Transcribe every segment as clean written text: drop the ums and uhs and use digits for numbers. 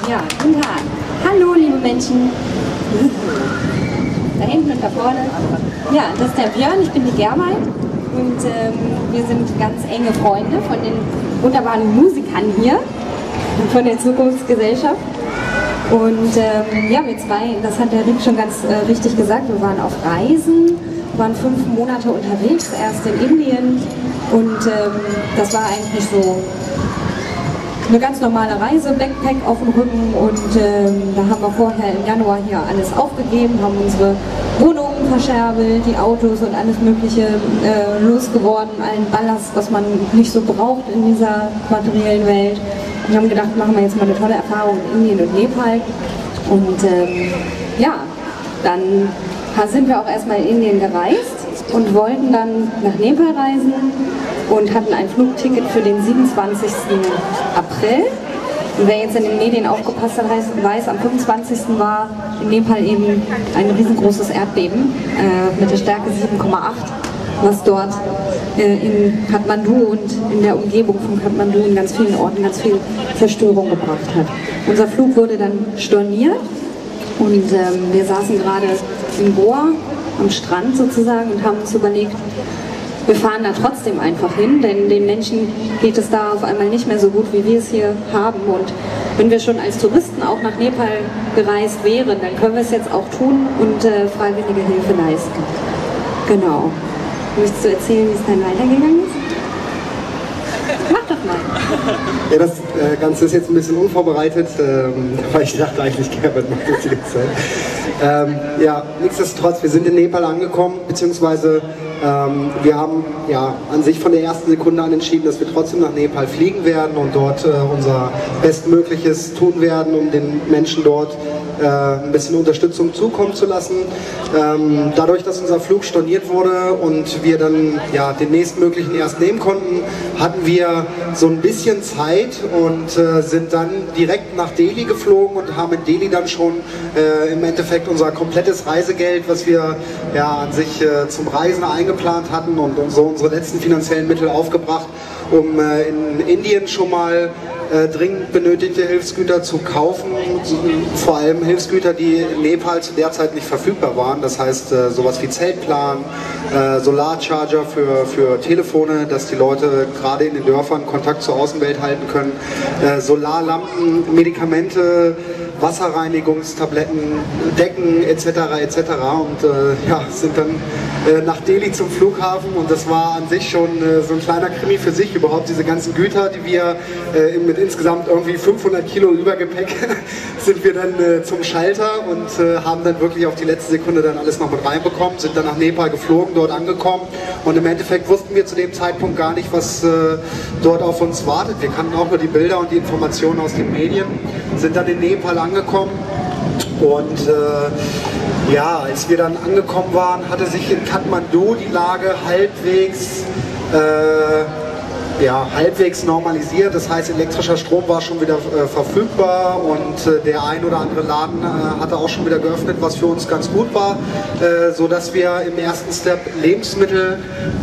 Ja, guten Tag. Hallo, liebe Menschen. Da hinten und da vorne. Ja, das ist der Björn, ich bin die Gerwald. Und wir sind ganz enge Freunde von den wunderbaren Musikern hier, von der Zukunftsgesellschaft. Und ja, wir zwei, das hat der Rick schon ganz richtig gesagt, wir waren auf Reisen, waren 5 Monate unterwegs, erst in Indien. Und das war eigentlich so eine ganz normale Reise, Backpack auf dem Rücken, und da haben wir vorher im Januar hier alles aufgegeben, haben unsere Wohnungen verscherbelt, die Autos und alles mögliche losgeworden, allen Ballast, was man nicht so braucht in dieser materiellen Welt. Und haben gedacht, machen wir jetzt mal eine tolle Erfahrung in Indien und Nepal. Und ja, dann sind wir auch erstmal in Indien gereist und wollten dann nach Nepal reisen und hatten ein Flugticket für den 27. April. Und wer jetzt in den Medien aufgepasst hat, weiß, am 25. war in Nepal eben ein riesengroßes Erdbeben mit der Stärke 7,8, was dort in Kathmandu und in der Umgebung von Kathmandu in ganz vielen Orten ganz viel Zerstörung gebracht hat. Unser Flug wurde dann storniert und wir saßen gerade in Goa am Strand sozusagen und haben uns überlegt, wir fahren da trotzdem einfach hin, denn den Menschen geht es da auf einmal nicht mehr so gut, wie wir es hier haben. Und wenn wir schon als Touristen auch nach Nepal gereist wären, dann können wir es jetzt auch tun und freiwillige Hilfe leisten. Genau. Möchtest du erzählen, wie es dann weitergegangen ist? Mach doch mal. Ja, das Ganze ist jetzt ein bisschen unvorbereitet, weil ich dachte eigentlich, Gerhard macht das die ganze Zeit. Ja, nichtsdestotrotz, wir sind in Nepal angekommen, beziehungsweise wir haben ja an sich von der ersten Sekunde an entschieden, dass wir trotzdem nach Nepal fliegen werden und dort unser Bestmögliches tun werden, um den Menschen dort ein bisschen Unterstützung zukommen zu lassen. Dadurch, dass unser Flug storniert wurde und wir dann ja den nächstmöglichen erst nehmen konnten, hatten wir so ein bisschen Zeit und sind dann direkt nach Delhi geflogen und haben in Delhi dann schon im Endeffekt unser komplettes Reisegeld, was wir ja an sich zum Reisen eingeplant hatten, und so unsere letzten finanziellen Mittel aufgebracht, um in Indien schon mal dringend benötigte Hilfsgüter zu kaufen, vor allem Hilfsgüter, die in Nepal zu der Zeit nicht verfügbar waren. Das heißt sowas wie Zeltplan, Solarcharger für Telefone, dass die Leute gerade in den Dörfern Kontakt zur Außenwelt halten können, Solarlampen, Medikamente, Wasserreinigungstabletten, Decken etc. etc. Und ja, sind dann nach Delhi zum Flughafen, und das war an sich schon so ein kleiner Krimi für sich, überhaupt diese ganzen Güter, die wir mit insgesamt irgendwie 500 Kilo Übergepäck sind wir dann zum Schalter und haben dann wirklich auf die letzte Sekunde dann alles noch mit reinbekommen, sind dann nach Nepal geflogen, dort angekommen, und im Endeffekt wussten wir zu dem Zeitpunkt gar nicht, was dort auf uns wartet. Wir kannten auch nur die Bilder und die Informationen aus den Medien, sind dann in Nepal angekommen. Und ja, als wir dann angekommen waren, hatte sich in Kathmandu die Lage halbwegs normalisiert. Das heißt, elektrischer Strom war schon wieder verfügbar, und der ein oder andere Laden hatte auch schon wieder geöffnet, was für uns ganz gut war, so dass wir im ersten Step Lebensmittel,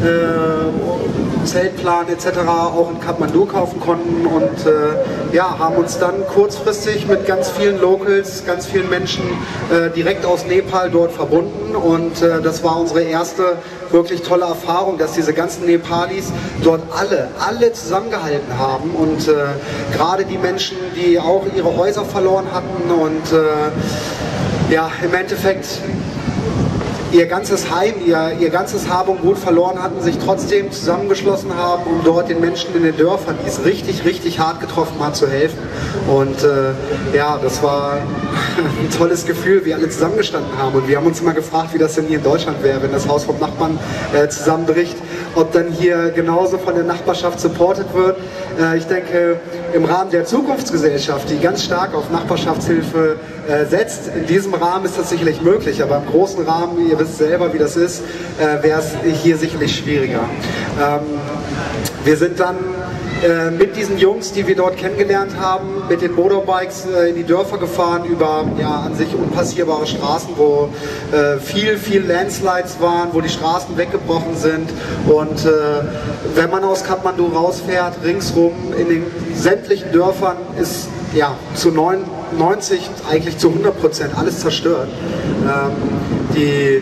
Zeltplan etc. auch in Kathmandu kaufen konnten, und ja, haben uns dann kurzfristig mit ganz vielen Locals, ganz vielen Menschen direkt aus Nepal dort verbunden, und das war unsere erste wirklich tolle Erfahrung, dass diese ganzen Nepalis dort alle zusammengehalten haben, und gerade die Menschen, die auch ihre Häuser verloren hatten und ja, im Endeffekt ihr ganzes Heim, ihr ganzes Hab und Gut verloren hatten, sich trotzdem zusammengeschlossen haben, um dort den Menschen in den Dörfern, die es richtig, richtig hart getroffen hat, zu helfen. Und ja, das war ein tolles Gefühl, wie alle zusammengestanden haben. Und wir haben uns immer gefragt, wie das denn hier in Deutschland wäre, wenn das Haus vom Nachbarn zusammenbricht, ob dann hier genauso von der Nachbarschaft supportet wird. Ich denke, im Rahmen der Zukunftsgesellschaft, die ganz stark auf Nachbarschaftshilfe setzt, in diesem Rahmen ist das sicherlich möglich, aber im großen Rahmen, ihr wisst selber, wie das ist, wäre es hier sicherlich schwieriger. Wir sind dann mit diesen Jungs, die wir dort kennengelernt haben, mit den Motorbikes in die Dörfer gefahren, über ja, an sich unpassierbare Straßen, wo viel Landslides waren, wo die Straßen weggebrochen sind, und wenn man aus Kathmandu rausfährt, ringsrum in den sämtlichen Dörfern ist ja zu 99% 90, eigentlich zu 100% alles zerstört. Die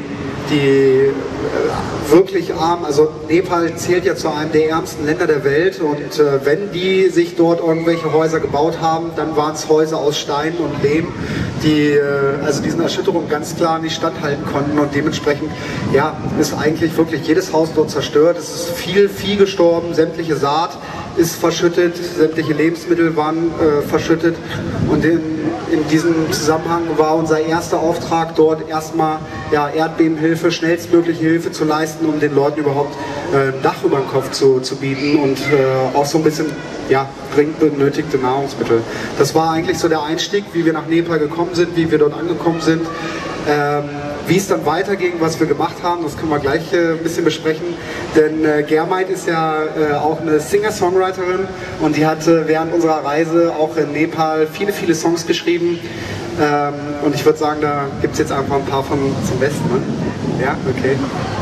wirklich arm, also Nepal zählt ja zu einem der ärmsten Länder der Welt und wenn die sich dort irgendwelche Häuser gebaut haben, dann waren es Häuser aus Stein und Lehm, die also diesen Erschütterungen ganz klar nicht standhalten konnten und dementsprechend ja, ist eigentlich wirklich jedes Haus dort zerstört, es ist viel Vieh gestorben, sämtliche Saat ist verschüttet, sämtliche Lebensmittel waren verschüttet und in diesem Zusammenhang war unser erster Auftrag dort erstmal ja, Erdbebenhilfe, schnellstmögliche Hilfe zu leisten, um den Leuten überhaupt ein Dach über den Kopf zu bieten und auch so ein bisschen ja, dringend benötigte Nahrungsmittel. Das war eigentlich so der Einstieg, wie wir nach Nepal gekommen sind, wie wir dort angekommen sind. Wie es dann weiterging, was wir gemacht haben, das können wir gleich ein bisschen besprechen. Denn Germaid ist ja auch eine Singer-Songwriterin und die hat während unserer Reise auch in Nepal viele, viele Songs geschrieben. Und ich würde sagen, da gibt es jetzt einfach ein paar von zum Besten. Ne? Ja, okay.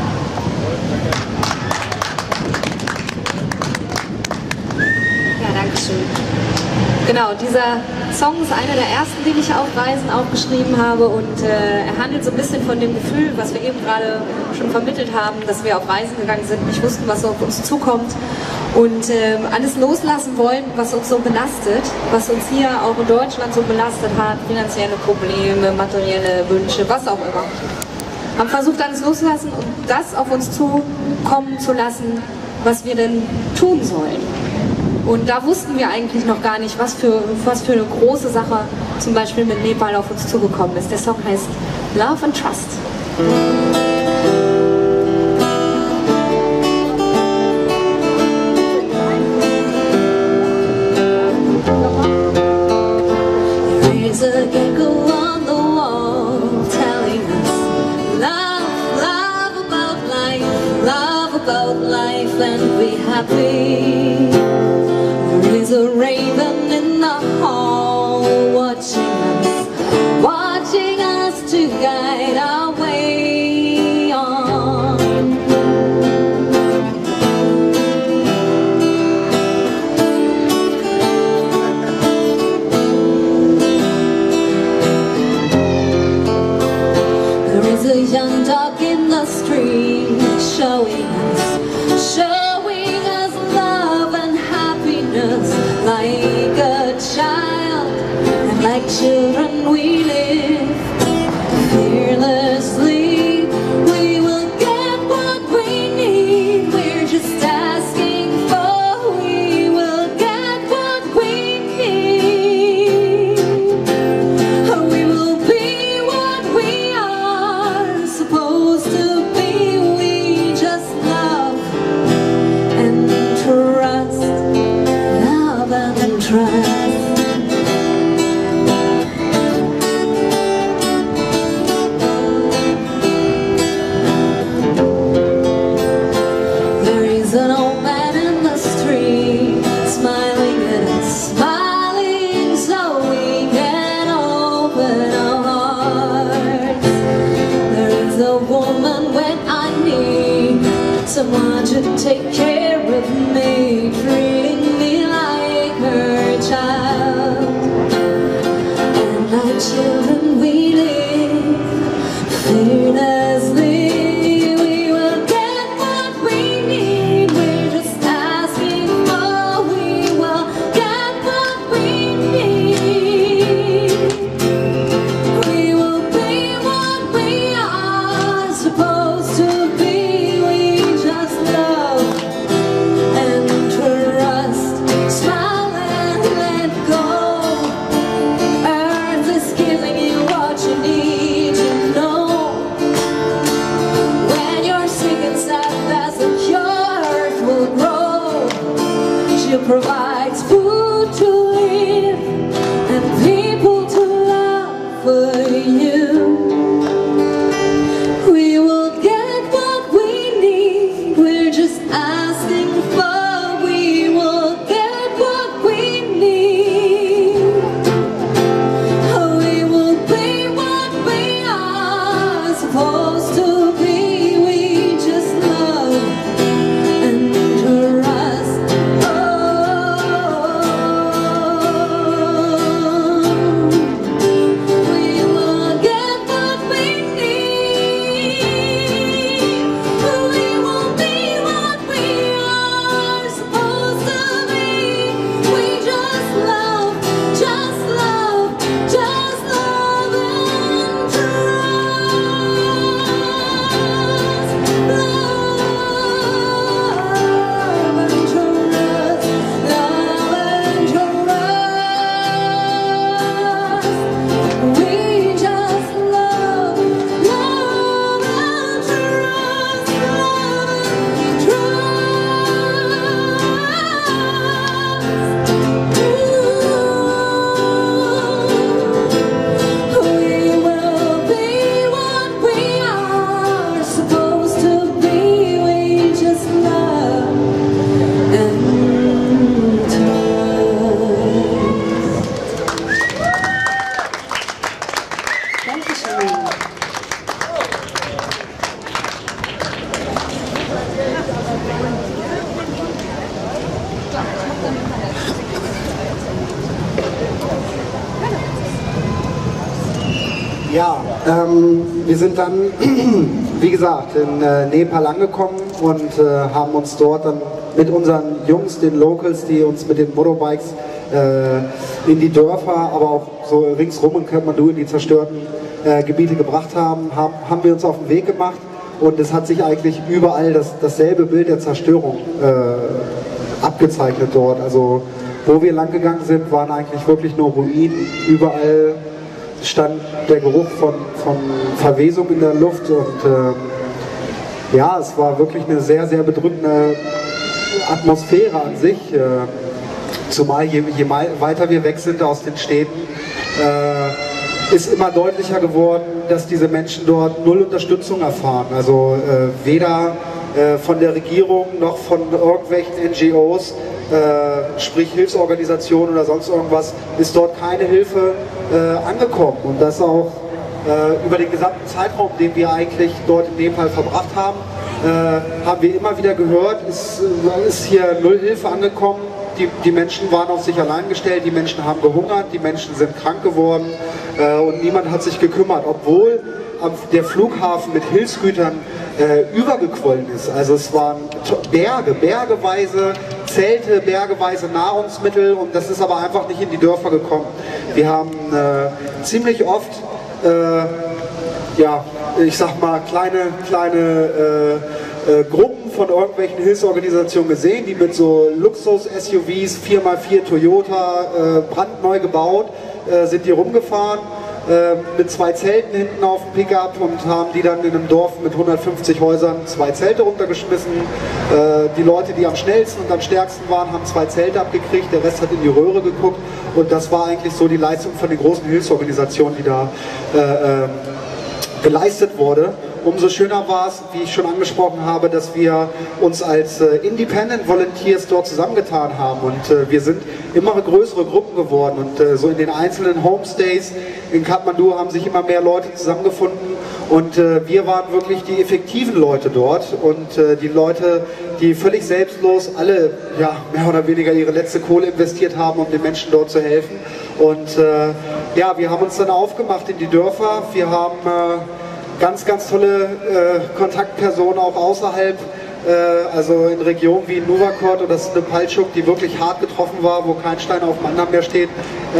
Ja, danke schön. Genau, dieser Song ist einer der ersten, den ich auf Reisen auch geschrieben habe und er handelt so ein bisschen von dem Gefühl, was wir eben gerade schon vermittelt haben, dass wir auf Reisen gegangen sind, nicht wussten, was auf uns zukommt und alles loslassen wollen, was uns so belastet, was uns hier auch in Deutschland so belastet hat, finanzielle Probleme, materielle Wünsche, was auch immer. Haben versucht, alles loszulassen und das auf uns zukommen zu lassen, was wir denn tun sollen. Und da wussten wir eigentlich noch gar nicht, was für eine große Sache zum Beispiel mit Nepal auf uns zugekommen ist. Der Song heißt Love and Trust. There's a gecko on the wall telling us love about life and be happy. There's a raven in the hall watching us to guide our way on. There is a young dog in the street showing us love and happiness like a child, and like children we live fearlessly. We will get what we need, we're just asking for, we will get what we need. We will be what we are supposed to be, we just love and trust, love and trust. There is an old man in the street smiling at us, smiling so we can open our hearts. There is a woman when I need someone to take care of me, treating me like her child. And like children we live fearlessly. We will get what we need, we're just asking for, we will get what we need. We will be what we are supposed to be, we just love and trust, smile and let go. Earth is giving you Ja, wir sind dann, wie gesagt, in Nepal angekommen und haben uns dort dann mit unseren Jungs, den Locals, die uns mit den Motorbikes in die Dörfer, aber auch so ringsrum in Kathmandu in die zerstörten Gebiete gebracht haben wir uns auf den Weg gemacht und es hat sich eigentlich überall dasselbe Bild der Zerstörung abgezeichnet dort. Also wo wir lang gegangen sind, waren eigentlich wirklich nur Ruinen, überall stand der Geruch von Verwesung in der Luft und ja, es war wirklich eine sehr, sehr bedrückende Atmosphäre an sich. Zumal je weiter wir weg sind aus den Städten, ist immer deutlicher geworden, dass diese Menschen dort null Unterstützung erfahren. Also weder von der Regierung noch von irgendwelchen NGOs, sprich Hilfsorganisationen oder sonst irgendwas, ist dort keine Hilfe angekommen. Und das auch über den gesamten Zeitraum, den wir eigentlich dort in Nepal verbracht haben, haben wir immer wieder gehört, es ist hier null Hilfe angekommen. Die Menschen waren auf sich allein gestellt, die Menschen haben gehungert, die Menschen sind krank geworden und niemand hat sich gekümmert, obwohl der Flughafen mit Hilfsgütern übergequollen ist. Also es waren bergeweise Zelte, bergeweise Nahrungsmittel und das ist aber einfach nicht in die Dörfer gekommen. Wir haben ziemlich oft, ja, ich sag mal, kleine Gruppen von irgendwelchen Hilfsorganisationen gesehen, die mit so Luxus-SUVs, 4x4 Toyota, brandneu gebaut, sind die rumgefahren mit 2 Zelten hinten auf dem Pickup und haben die dann in einem Dorf mit 150 Häusern 2 Zelte runtergeschmissen. Die Leute, die am schnellsten und am stärksten waren, haben 2 Zelte abgekriegt, der Rest hat in die Röhre geguckt und das war eigentlich so die Leistung von den großen Hilfsorganisationen, die da geleistet wurde. Umso schöner war es, wie ich schon angesprochen habe, dass wir uns als Independent Volunteers dort zusammengetan haben und wir sind immer größere Gruppen geworden und so in den einzelnen Homestays in Kathmandu haben sich immer mehr Leute zusammengefunden und wir waren wirklich die effektiven Leute dort und die Leute, die völlig selbstlos alle ja, mehr oder weniger ihre letzte Kohle investiert haben, um den Menschen dort zu helfen und ja, wir haben uns dann aufgemacht in die Dörfer, wir haben ganz tolle Kontaktpersonen auch außerhalb, also in Regionen wie Nuwakot oder Snepalchuk, die wirklich hart getroffen war, wo kein Stein auf dem anderen mehr steht,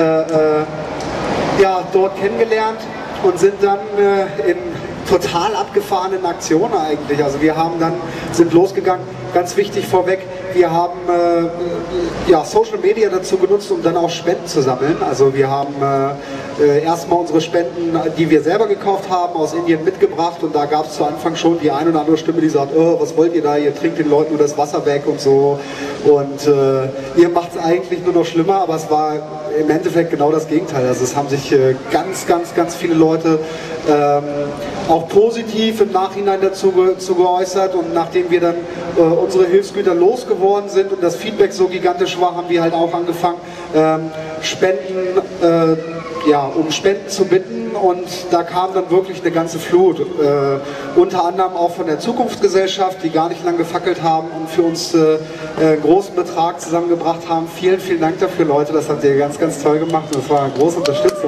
ja, dort kennengelernt und sind dann in total abgefahrenen Aktionen eigentlich. Also wir sind losgegangen, ganz wichtig vorweg, wir haben ja, Social Media dazu genutzt, um dann auch Spenden zu sammeln. Also wir haben erstmal unsere Spenden, die wir selber gekauft haben, aus Indien mitgebracht und da gab es zu Anfang schon die eine oder andere Stimme, die sagt, oh, was wollt ihr da, ihr trinkt den Leuten nur das Wasser weg und so und ihr macht es eigentlich nur noch schlimmer, aber es war im Endeffekt genau das Gegenteil. Also es haben sich ganz viele Leute auch positiv im Nachhinein dazu geäußert und nachdem wir dann unsere Hilfsgüter losgeworden sind und das Feedback so gigantisch war, haben wir halt auch angefangen, um Spenden zu bitten und da kam dann wirklich eine ganze Flut. Unter anderem auch von der Zukunftsgesellschaft, die gar nicht lange gefackelt haben und für uns einen großen Betrag zusammengebracht haben. Vielen Dank dafür, Leute, das habt ihr ganz toll gemacht und das war eine große Unterstützung.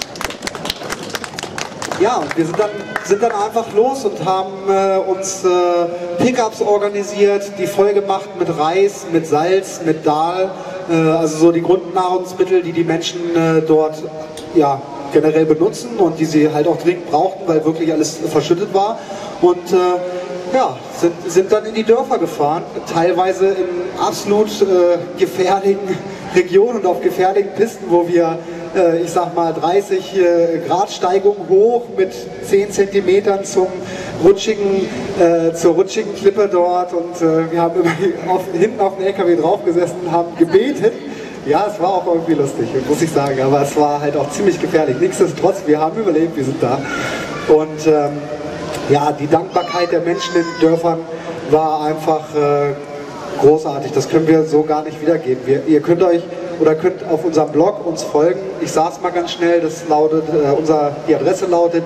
Ja, und wir sind dann einfach los und haben uns Pickups organisiert, die voll gemacht mit Reis, mit Salz, mit Dal, also so die Grundnahrungsmittel, die die Menschen dort ja, generell benutzen und die sie halt auch dringend brauchten, weil wirklich alles verschüttet war. Und ja, sind dann in die Dörfer gefahren, teilweise in absolut gefährlichen Regionen und auf gefährlichen Pisten, wo wir ich sag mal 30 Grad Steigung hoch mit 10 Zentimetern zur rutschigen Klippe dort und wir haben immer hinten auf dem LKW drauf gesessen und haben gebetet. Ja, es war auch irgendwie lustig, muss ich sagen, aber es war halt auch ziemlich gefährlich. Nichtsdestotrotz, wir haben überlebt, wir sind da. Und ja, die Dankbarkeit der Menschen in den Dörfern war einfach großartig. Das können wir so gar nicht wiedergeben. Ihr könnt auf unserem Blog uns folgen. Ich sage es mal ganz schnell, das lautet, die Adresse lautet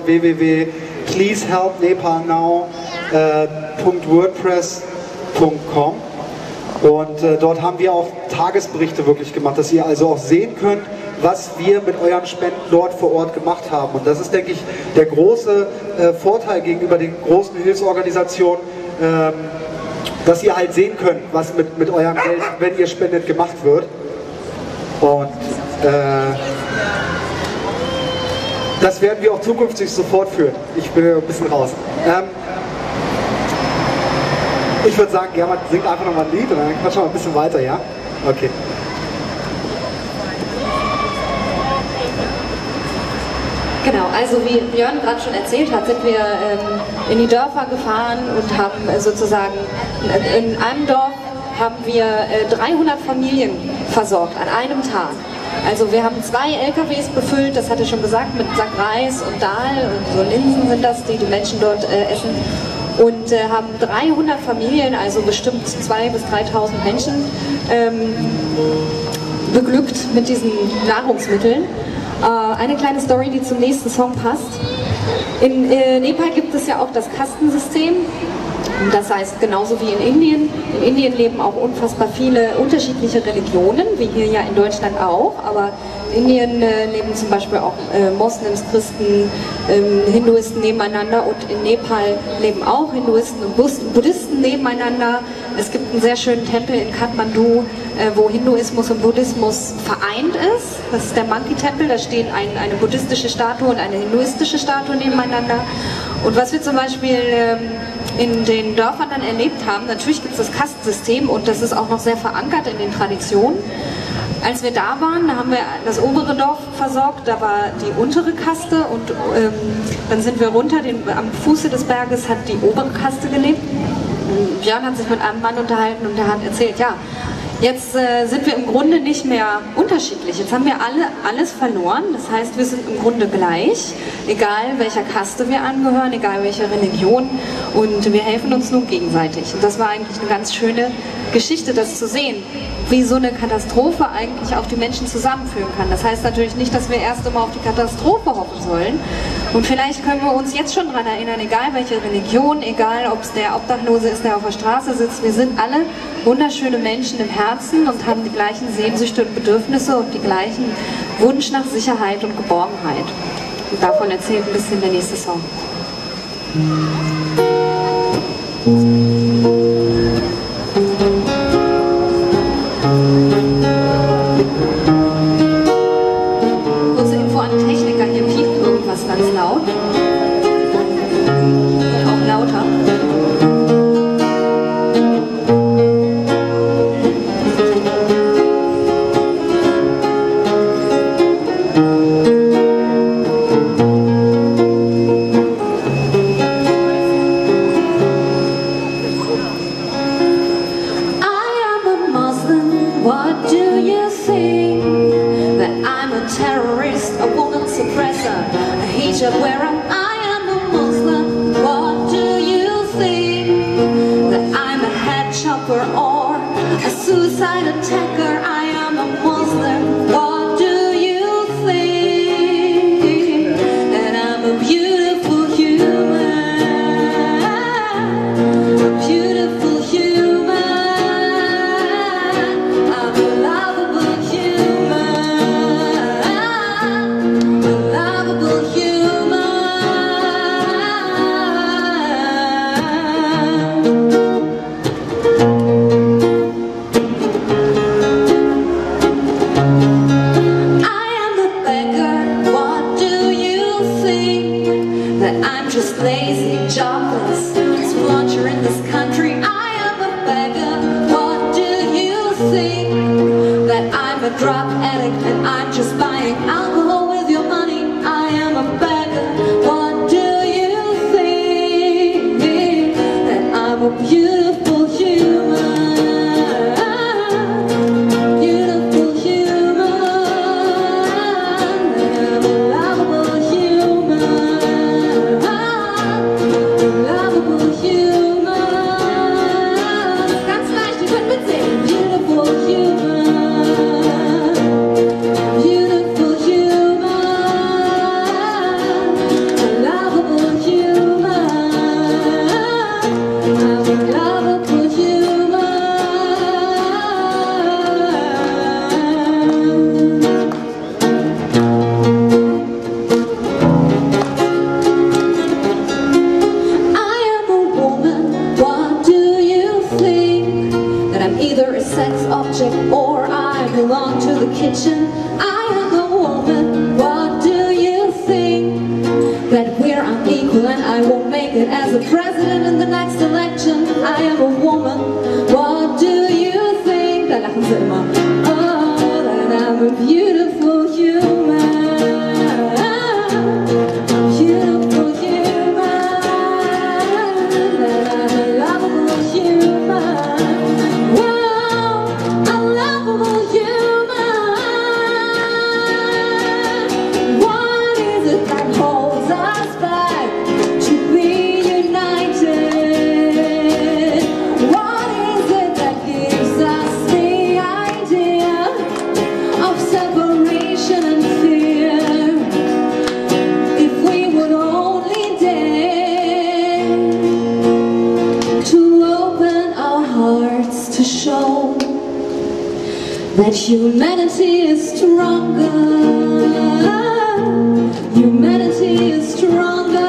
www.pleasehelpnepalnow.wordpress.com und dort haben wir auch Tagesberichte wirklich gemacht, dass ihr also auch sehen könnt, was wir mit euren Spenden dort vor Ort gemacht haben. Und das ist, denke ich, der große Vorteil gegenüber den großen Hilfsorganisationen, dass ihr halt sehen könnt, was mit eurem Geld, wenn ihr spendet, gemacht wird. Und das werden wir auch zukünftig so fortführen. Ich bin ein bisschen raus. Ich würde sagen, Gerhard singt einfach nochmal ein Lied und dann quatschen wir ein bisschen weiter, ja? Okay. Genau, also wie Björn gerade schon erzählt hat, sind wir in die Dörfer gefahren und haben sozusagen, in einem Dorf haben wir 300 Familien versorgt an einem Tag. Also wir haben 2 LKWs befüllt, das hatte ich schon gesagt, mit Sack Reis und Dahl und so Linsen sind das, die die Menschen dort essen. Und haben 300 Familien, also bestimmt 2.000 bis 3.000 Menschen beglückt mit diesen Nahrungsmitteln. Eine kleine Story, die zum nächsten Song passt. In Nepal gibt es ja auch das Kastensystem. Das heißt, genauso wie in Indien. In Indien leben auch unfassbar viele unterschiedliche Religionen, wie hier ja in Deutschland auch. Aber in Indien leben zum Beispiel auch Moslems, Christen, Hinduisten nebeneinander. Und in Nepal leben auch Hinduisten und Buddhisten nebeneinander. Es gibt einen sehr schönen Tempel in Kathmandu, wo Hinduismus und Buddhismus vereint ist. Das ist der Monkey-Tempel, da stehen eine buddhistische Statue und eine hinduistische Statue nebeneinander. Und was wir zum Beispiel in den Dörfern dann erlebt haben, natürlich gibt es das Kastensystem und das ist auch noch sehr verankert in den Traditionen. Als wir da waren, da haben wir das obere Dorf versorgt, da war die untere Kaste und dann sind wir runter, am Fuße des Berges hat die obere Kaste gelebt. Björn hat sich mit einem Mann unterhalten und der hat erzählt, ja, jetzt sind wir im Grunde nicht mehr unterschiedlich. Jetzt haben wir alles verloren. Das heißt, wir sind im Grunde gleich, egal welcher Kaste wir angehören, egal welcher Religion. Und wir helfen uns nun gegenseitig. Und das war eigentlich eine ganz schöne Geschichte, das zu sehen, wie so eine Katastrophe eigentlich auch die Menschen zusammenführen kann. Das heißt natürlich nicht, dass wir erst immer auf die Katastrophe hoffen sollen. Und vielleicht können wir uns jetzt schon daran erinnern, egal welche Religion, egal ob es der Obdachlose ist, der auf der Straße sitzt, wir sind alle wunderschöne Menschen im Herzen und haben die gleichen Sehnsüchte und Bedürfnisse und die gleichen Wunsch nach Sicherheit und Geborgenheit. Und davon erzählt ein bisschen der nächste Song. Kurze Info an den Techniker, hier piept irgendwas ganz laut. Und auch lauter. What do you think? That I'm a terrorist, a woman suppressor, a hijab wearer, I am a Muslim. What do you think? That I'm a head chopper or a suicide attacker, I am a Muslim. What do you think? That I'm a beautiful human, a beautiful human. Just lazy, jobless, spluncher in this country. I am a beggar. What do you think? That I'm a drug addict and I'm just buying alcohol with your money. I am a beggar. What do you think? That I'm a beautiful human. Love then I won't make it as a president in the next election. I am a woman, what do you think? Da lachen sie immer. Oh, that I'm a beautiful human. Beautiful human. That I'm a lovable human. Wow, a lovable human. What is it that holds us back to be united? What is it that gives us the idea of separation and fear? If we would only dare to open our hearts to show that humanity is stronger. Humanity is stronger.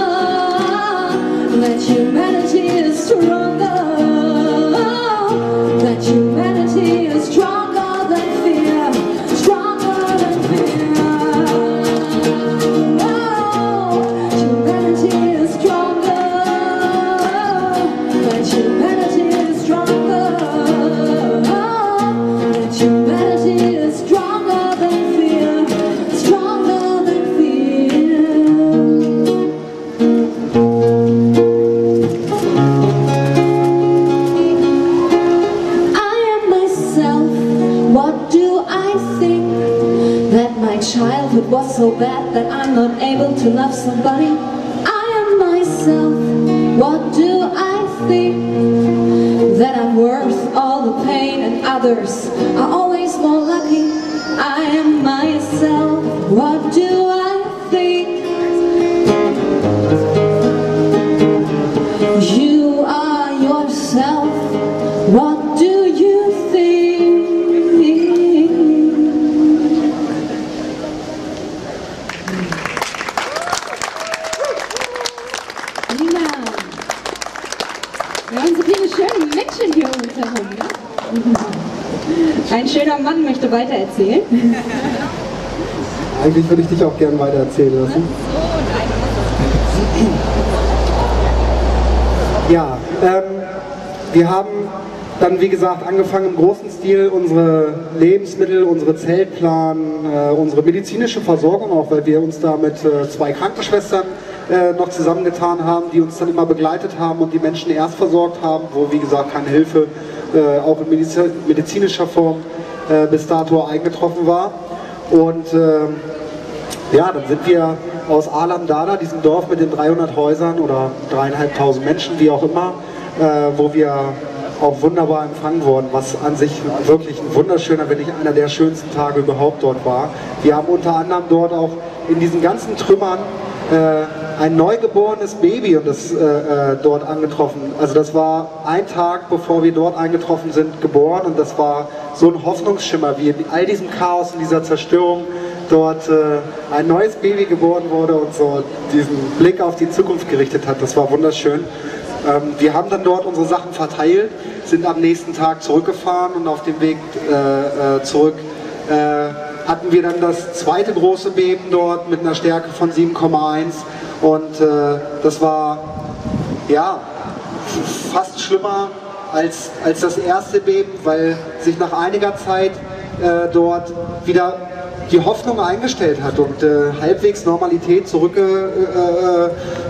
That humanity is stronger. That humanity is stronger than fear. Stronger than fear. Oh, humanity is stronger. That humanity is stronger. That humanity is stronger than fear. Stronger than fear. I am myself. What do I think? That my childhood was so bad that I'm not able to love somebody. I am myself. What do I think? That I'm worth all the pain and others are always more lucky. I am myself. What do I think? You are yourself. What do you think? Prima. Wir haben so viele schöne Menschen hier um uns herum. Ne? Ein schöner Mann möchte weitererzählen. Eigentlich würde ich dich auch gerne weiter erzählen lassen. Ja, wir haben dann, wie gesagt, angefangen im großen Stil unsere Lebensmittel, unsere Zeltplan, unsere medizinische Versorgung, auch weil wir uns da mit zwei Krankenschwestern noch zusammengetan haben, die uns dann immer begleitet haben und die Menschen erst versorgt haben, wo, wie gesagt, keine Hilfe auch in medizinischer Form bis dato eingetroffen war. Und ja, dann sind wir aus Alamdana, diesem Dorf mit den 300 Häusern oder 3.500 Menschen, wie auch immer, wo wir auch wunderbar empfangen worden, was an sich wirklich ein wunderschöner, wenn nicht einer der schönsten Tage überhaupt dort war. Wir haben unter anderem dort auch in diesen ganzen Trümmern ein neugeborenes Baby und das dort angetroffen. Also das war ein Tag, bevor wir dort eingetroffen sind, geboren, und das war so ein Hoffnungsschimmer, wie in all diesem Chaos, in dieser Zerstörung dort ein neues Baby geboren wurde und so diesen Blick auf die Zukunft gerichtet hat. Das war wunderschön. Wir haben dann dort unsere Sachen verteilt, sind am nächsten Tag zurückgefahren und auf dem Weg zurück hatten wir dann das zweite große Beben dort mit einer Stärke von 7,1 und das war ja fast schlimmer als das erste Beben, weil sich nach einiger Zeit dort wieder die Hoffnung eingestellt hat und halbwegs Normalität zurückgekommen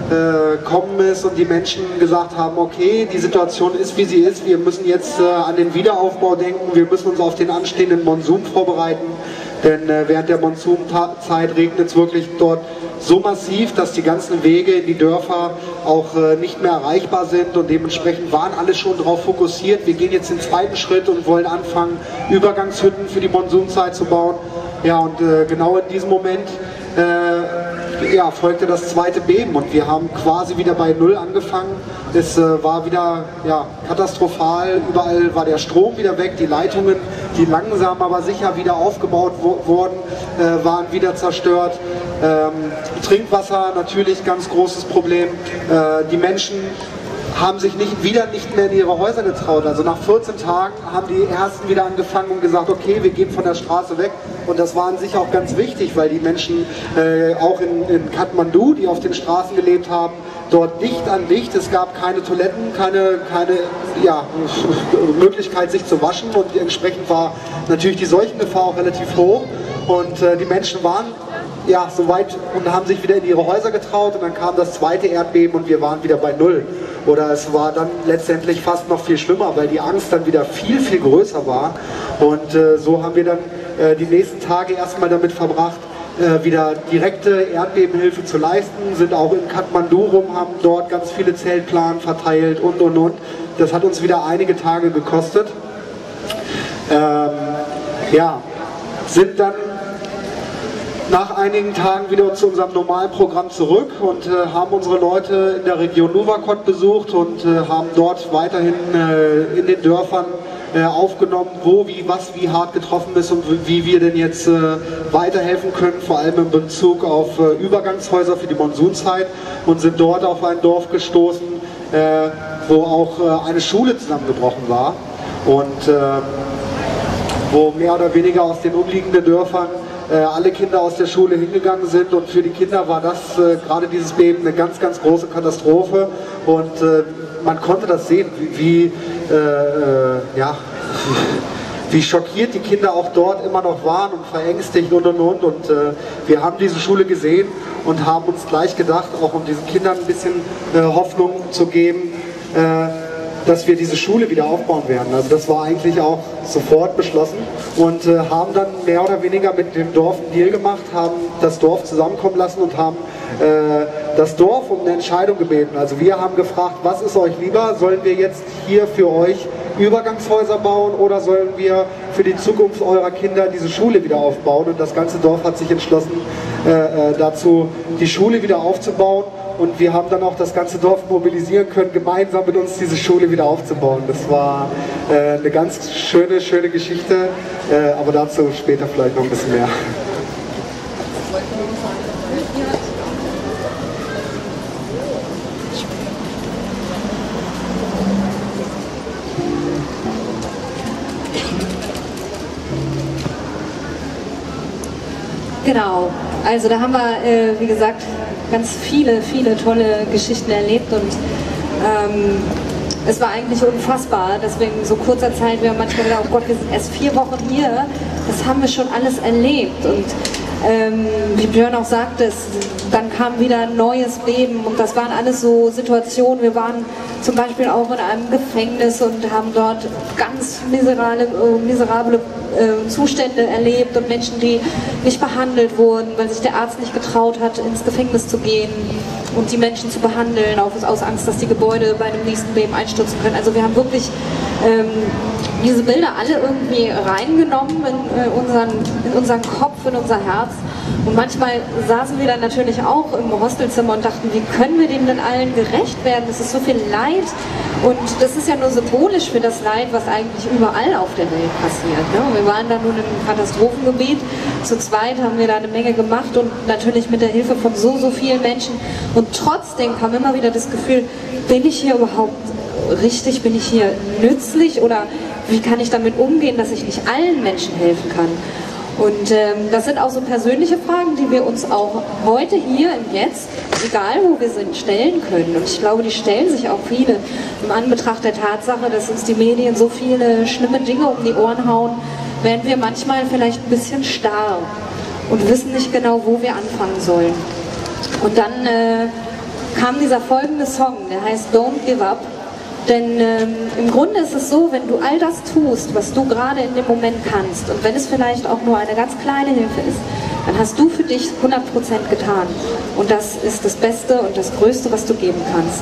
ist und die Menschen gesagt haben, okay, die Situation ist, wie sie ist, wir müssen jetzt an den Wiederaufbau denken, wir müssen uns auf den anstehenden Monsun vorbereiten, denn während der Monsunzeit regnet es wirklich dort so massiv, dass die ganzen Wege in die Dörfer auch nicht mehr erreichbar sind, und dementsprechend waren alle schon darauf fokussiert, wir gehen jetzt den zweiten Schritt und wollen anfangen, Übergangshütten für die Monsunzeit zu bauen. Ja, und genau in diesem Moment ja, folgte das zweite Beben und wir haben quasi wieder bei Null angefangen. Es war wieder ja, katastrophal, überall war der Strom wieder weg, die Leitungen, die langsam aber sicher wieder aufgebaut wurden, waren wieder zerstört. Trinkwasser natürlich ganz großes Problem. Die Menschen haben sich nicht mehr in ihre Häuser getraut. Also nach 14 Tagen haben die Ersten wieder angefangen und gesagt, okay, wir gehen von der Straße weg. Und das war an sich auch ganz wichtig, weil die Menschen auch in Kathmandu, die auf den Straßen gelebt haben, dort dicht an dicht. Es gab keine Toiletten, keine Möglichkeit, sich zu waschen. Und entsprechend war natürlich die Seuchengefahr auch relativ hoch. Und die Menschen waren so weit und haben sich wieder in ihre Häuser getraut, und dann kam das zweite Erdbeben und wir waren wieder bei Null. Oder es war dann letztendlich fast noch viel schlimmer, weil die Angst dann wieder viel, viel größer war. Und so haben wir dann die nächsten Tage erstmal damit verbracht, wieder direkte Erdbebenhilfe zu leisten, sind auch in Kathmandu rum, haben dort ganz viele Zeltplanen verteilt und. Das hat uns wieder einige Tage gekostet. Sind dann nach einigen Tagen wieder zu unserem normalen Programm zurück und haben unsere Leute in der Region Nuwakot besucht und haben dort weiterhin in den Dörfern aufgenommen, wo, wie hart getroffen ist und wie wir denn jetzt weiterhelfen können, vor allem in Bezug auf Übergangshäuser für die Monsunzeit, und sind dort auf ein Dorf gestoßen, wo auch eine Schule zusammengebrochen war und wo mehr oder weniger aus den umliegenden Dörfern alle Kinder aus der Schule hingegangen sind, und für die Kinder war das gerade dieses Beben eine ganz, ganz große Katastrophe, und man konnte das sehen, wie schockiert die Kinder auch dort immer noch waren und verängstigt und wir haben diese Schule gesehen und haben uns gleich gedacht, auch um diesen Kindern ein bisschen Hoffnung zu geben, dass wir diese Schule wieder aufbauen werden. Also das war eigentlich auch sofort beschlossen, und haben dann mehr oder weniger mit dem Dorf einen Deal gemacht, haben das Dorf zusammenkommen lassen und haben das Dorf um eine Entscheidung gebeten. Also wir haben gefragt, was ist euch lieber? Sollen wir jetzt hier für euch Übergangshäuser bauen oder sollen wir für die Zukunft eurer Kinder diese Schule wieder aufbauen? Und das ganze Dorf hat sich entschlossen dazu, die Schule wieder aufzubauen. Und wir haben dann auch das ganze Dorf mobilisieren können, gemeinsam mit uns diese Schule wieder aufzubauen. Das war eine ganz schöne Geschichte, aber dazu später vielleicht noch ein bisschen mehr. Genau, also da haben wir, wie gesagt, ganz viele tolle Geschichten erlebt, und es war eigentlich unfassbar, dass wir in so kurzer Zeit, wir haben manchmal gedacht, oh Gott, wir sind erst 4 Wochen hier, das haben wir schon alles erlebt, und wie Björn auch sagte, dann kam wieder ein neues Beben, und das waren alles so Situationen. Wir waren zum Beispiel auch in einem Gefängnis und haben dort ganz miserable Zustände erlebt und Menschen, die nicht behandelt wurden, weil sich der Arzt nicht getraut hat, ins Gefängnis zu gehen und die Menschen zu behandeln, aus Angst, dass die Gebäude bei dem nächsten Beben einstürzen können. Also wir haben wirklich diese Bilder alle irgendwie reingenommen in unseren Kopf, in unser Herz. Und manchmal saßen wir dann natürlich auch im Hostelzimmer und dachten, wie können wir denen denn allen gerecht werden? Es ist so viel Leid, und das ist ja nur symbolisch für das Leid, was eigentlich überall auf der Welt passiert. Ne? Wir waren da nun im Katastrophengebiet, zu zweit haben wir da eine Menge gemacht und natürlich mit der Hilfe von so vielen Menschen. Und trotzdem kam immer wieder das Gefühl, bin ich hier überhaupt richtig, bin ich hier nützlich, oder wie kann ich damit umgehen, dass ich nicht allen Menschen helfen kann? Und das sind auch so persönliche Fragen, die wir uns auch heute hier im Jetzt, egal wo wir sind, stellen können. Und ich glaube, die stellen sich auch viele im Anbetracht der Tatsache, dass uns die Medien so viele schlimme Dinge um die Ohren hauen, werden wir manchmal vielleicht ein bisschen starr und wissen nicht genau, wo wir anfangen sollen. Und dann kam dieser folgende Song, der heißt Don't Give Up. Denn im Grunde ist es so, wenn du all das tust, was du gerade in dem Moment kannst, und wenn es vielleicht auch nur eine ganz kleine Hilfe ist, dann hast du für dich 100% getan. Und das ist das Beste und das Größte, was du geben kannst.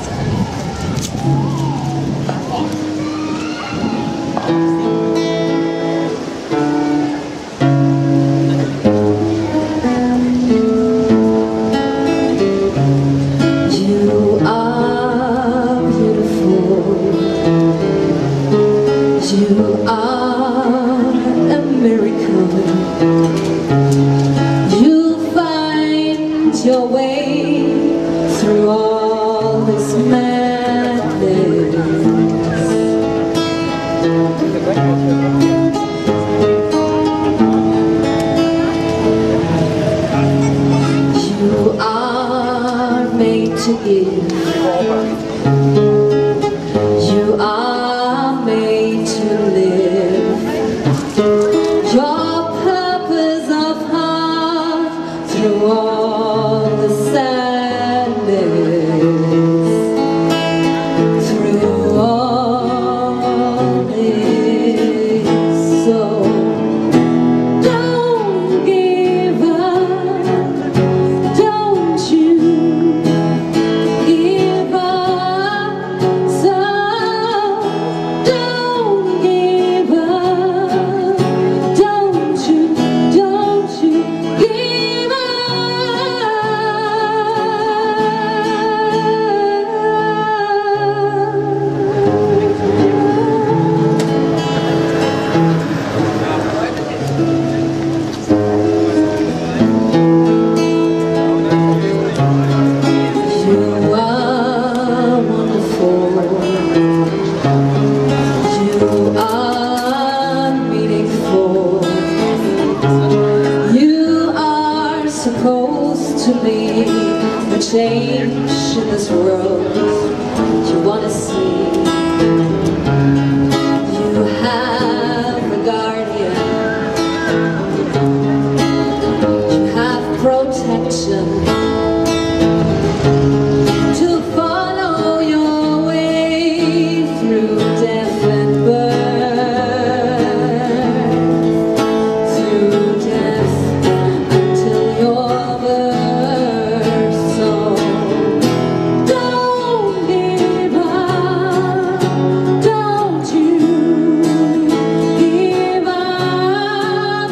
You are a miracle. You find your way through all this madness. to give. You are made to live. Your purpose of heart through all the sadness, through all this. So don't give up, don't you give up. So don't give up, don't you give up. You are wonderful. You are meaningful. You are supposed to be the change in this world you want to see. You have a guardian. You have protection to follow your way through death and birth, through death until your birth. So don't give up, don't you give up.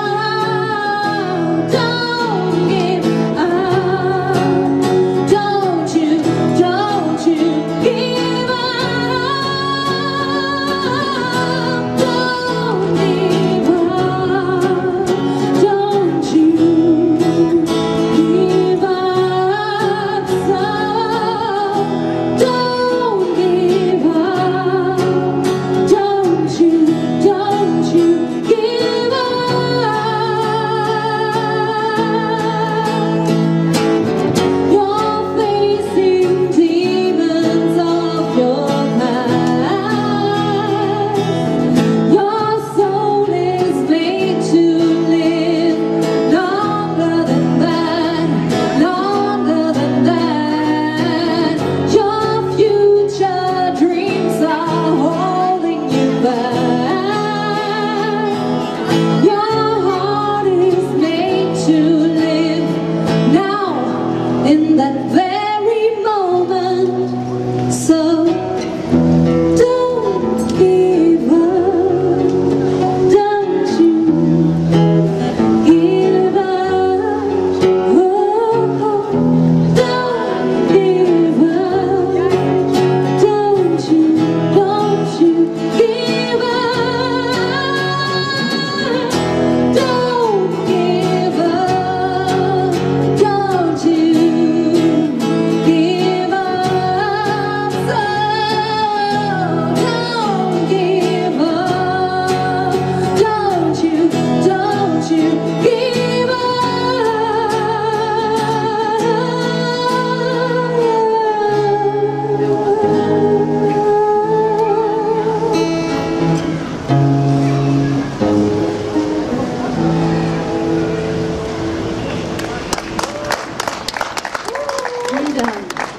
So don't give up, don't you give up. Don't give up, don't you give up. So don't give up, don't you give up. You're facing demons of your past. Your soul is made to live longer than that, longer than that. Your future dreams are holding you back. Your heart is made to live now in that very moment. So don't give up, don't you give up. Oh, don't give up, don't you give up. Don't give up, don't you give up. So don't give up, don't you give up. Vielen Dank.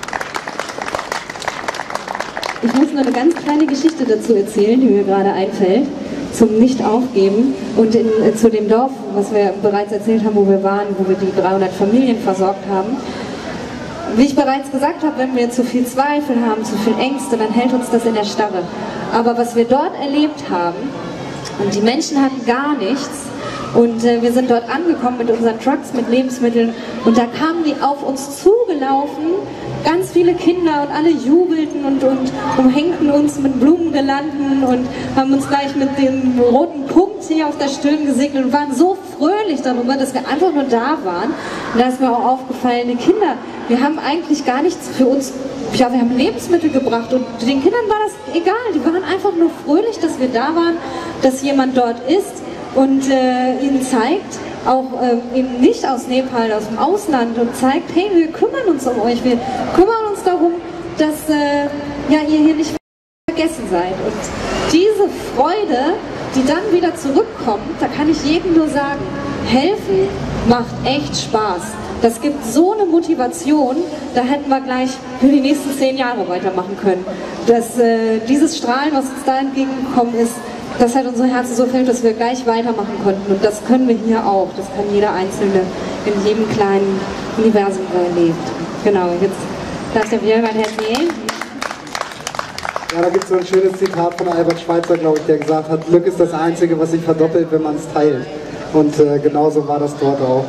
Ich muss nur eine ganz kleine Geschichte dazu erzählen, die mir gerade einfällt, zum Nicht-Aufgeben und zu dem Dorf, was wir bereits erzählt haben, wo wir waren, wo wir die 300 Familien versorgt haben. Wie ich bereits gesagt habe, wenn wir zu viel Zweifel haben, zu viel Ängste, dann hält uns das in der Starre. Aber was wir dort erlebt haben, und die Menschen hatten gar nichts, und wir sind dort angekommen mit unseren Trucks, mit Lebensmitteln, und da kamen die auf uns zugelaufen, ganz viele Kinder, und alle jubelten und umhängten uns mit Blumengirlanden und haben uns gleich mit dem roten Punkt hier auf der Stirn gesegnet und waren so fröhlich darüber, dass wir einfach nur da waren. Und da ist mir auch aufgefallen, die Kinder, wir haben eigentlich gar nichts für uns, ja, wir haben Lebensmittel gebracht und den Kindern war das egal, die waren einfach nur fröhlich, dass wir da waren, dass jemand dort ist und ihnen zeigt, auch eben nicht aus Nepal, aus dem Ausland und zeigt, hey, wir kümmern uns um euch, wir kümmern uns darum, dass ja, ihr hier nicht vergessen seid. Und diese Freude, die dann wieder zurückkommt, da kann ich jedem nur sagen, helfen macht echt Spaß. Das gibt so eine Motivation, da hätten wir gleich für die nächsten 10 Jahre weitermachen können. Dieses Strahlen, was uns da entgegengekommen ist, das hat unsere Herzen so erfüllt, dass wir gleich weitermachen konnten. Und das können wir hier auch. Das kann jeder Einzelne in jedem kleinen Universum, wo er lebt. Genau, jetzt darf der Björn erzählen. Ja, da gibt es so ein schönes Zitat von Albert Schweitzer, glaube ich, der gesagt hat, Glück ist das Einzige, was sich verdoppelt, wenn man es teilt. Und genauso war das dort auch.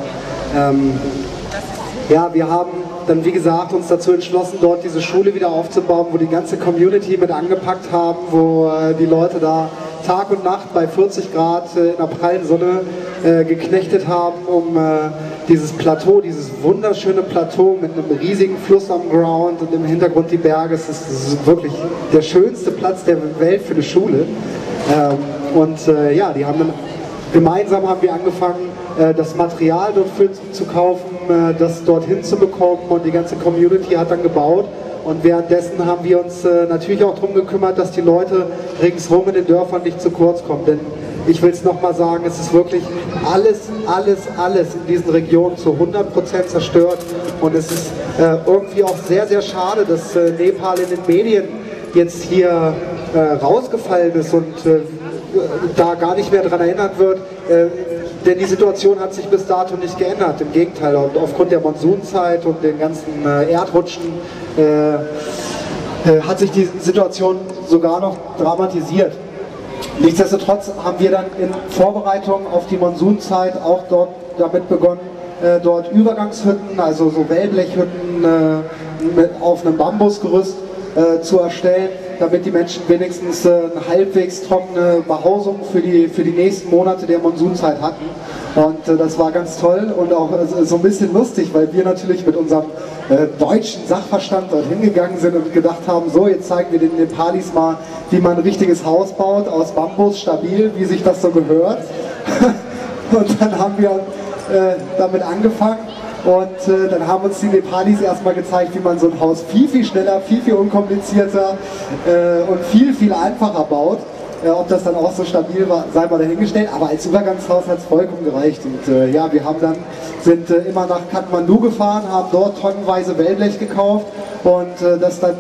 Ja, wir haben dann, wie gesagt, uns dazu entschlossen, dort diese Schule wieder aufzubauen, wo die ganze Community mit angepackt haben, wo die Leute da Tag und Nacht bei 40 Grad in der prallen Sonne geknechtet haben, um dieses Plateau, dieses wunderschöne Plateau mit einem riesigen Fluss am Ground und im Hintergrund die Berge. Es ist wirklich der schönste Platz der Welt für eine Schule. Ja, die haben dann gemeinsam haben wir angefangen, das Material dort zu kaufen, das dorthin zu bekommen, und die ganze Community hat dann gebaut. Und währenddessen haben wir uns natürlich auch darum gekümmert, dass die Leute ringsherum in den Dörfern nicht zu kurz kommen. Denn ich will es nochmal sagen, es ist wirklich alles in diesen Regionen zu 100% zerstört. Und es ist irgendwie auch sehr, sehr schade, dass Nepal in den Medien jetzt hier rausgefallen ist und da gar nicht mehr daran erinnert wird, denn die Situation hat sich bis dato nicht geändert, im Gegenteil. Und aufgrund der Monsunzeit und den ganzen Erdrutschen hat sich die Situation sogar noch dramatisiert. Nichtsdestotrotz haben wir dann in Vorbereitung auf die Monsunzeit auch dort damit begonnen, dort Übergangshütten, also so Wellblechhütten auf einem Bambusgerüst zu erstellen, damit die Menschen wenigstens eine halbwegs trockene Behausung für die nächsten Monate der Monsunzeit hatten. Und das war ganz toll und auch so ein bisschen lustig, weil wir natürlich mit unserem deutschen Sachverstand dort hingegangen sind und gedacht haben, so, jetzt zeigen wir den Nepalis mal, wie man ein richtiges Haus baut, aus Bambus, stabil, wie sich das so gehört. Und dann haben wir damit angefangen. Und dann haben uns die Nepalis erstmal gezeigt, wie man so ein Haus viel, viel schneller, viel, viel unkomplizierter und viel, viel einfacher baut. Ob das dann auch so stabil war, sei mal dahingestellt. Aber als Übergangshaus hat es vollkommen gereicht. Und ja, wir sind immer nach Kathmandu gefahren, haben dort tonnenweise Wellblech gekauft und das dann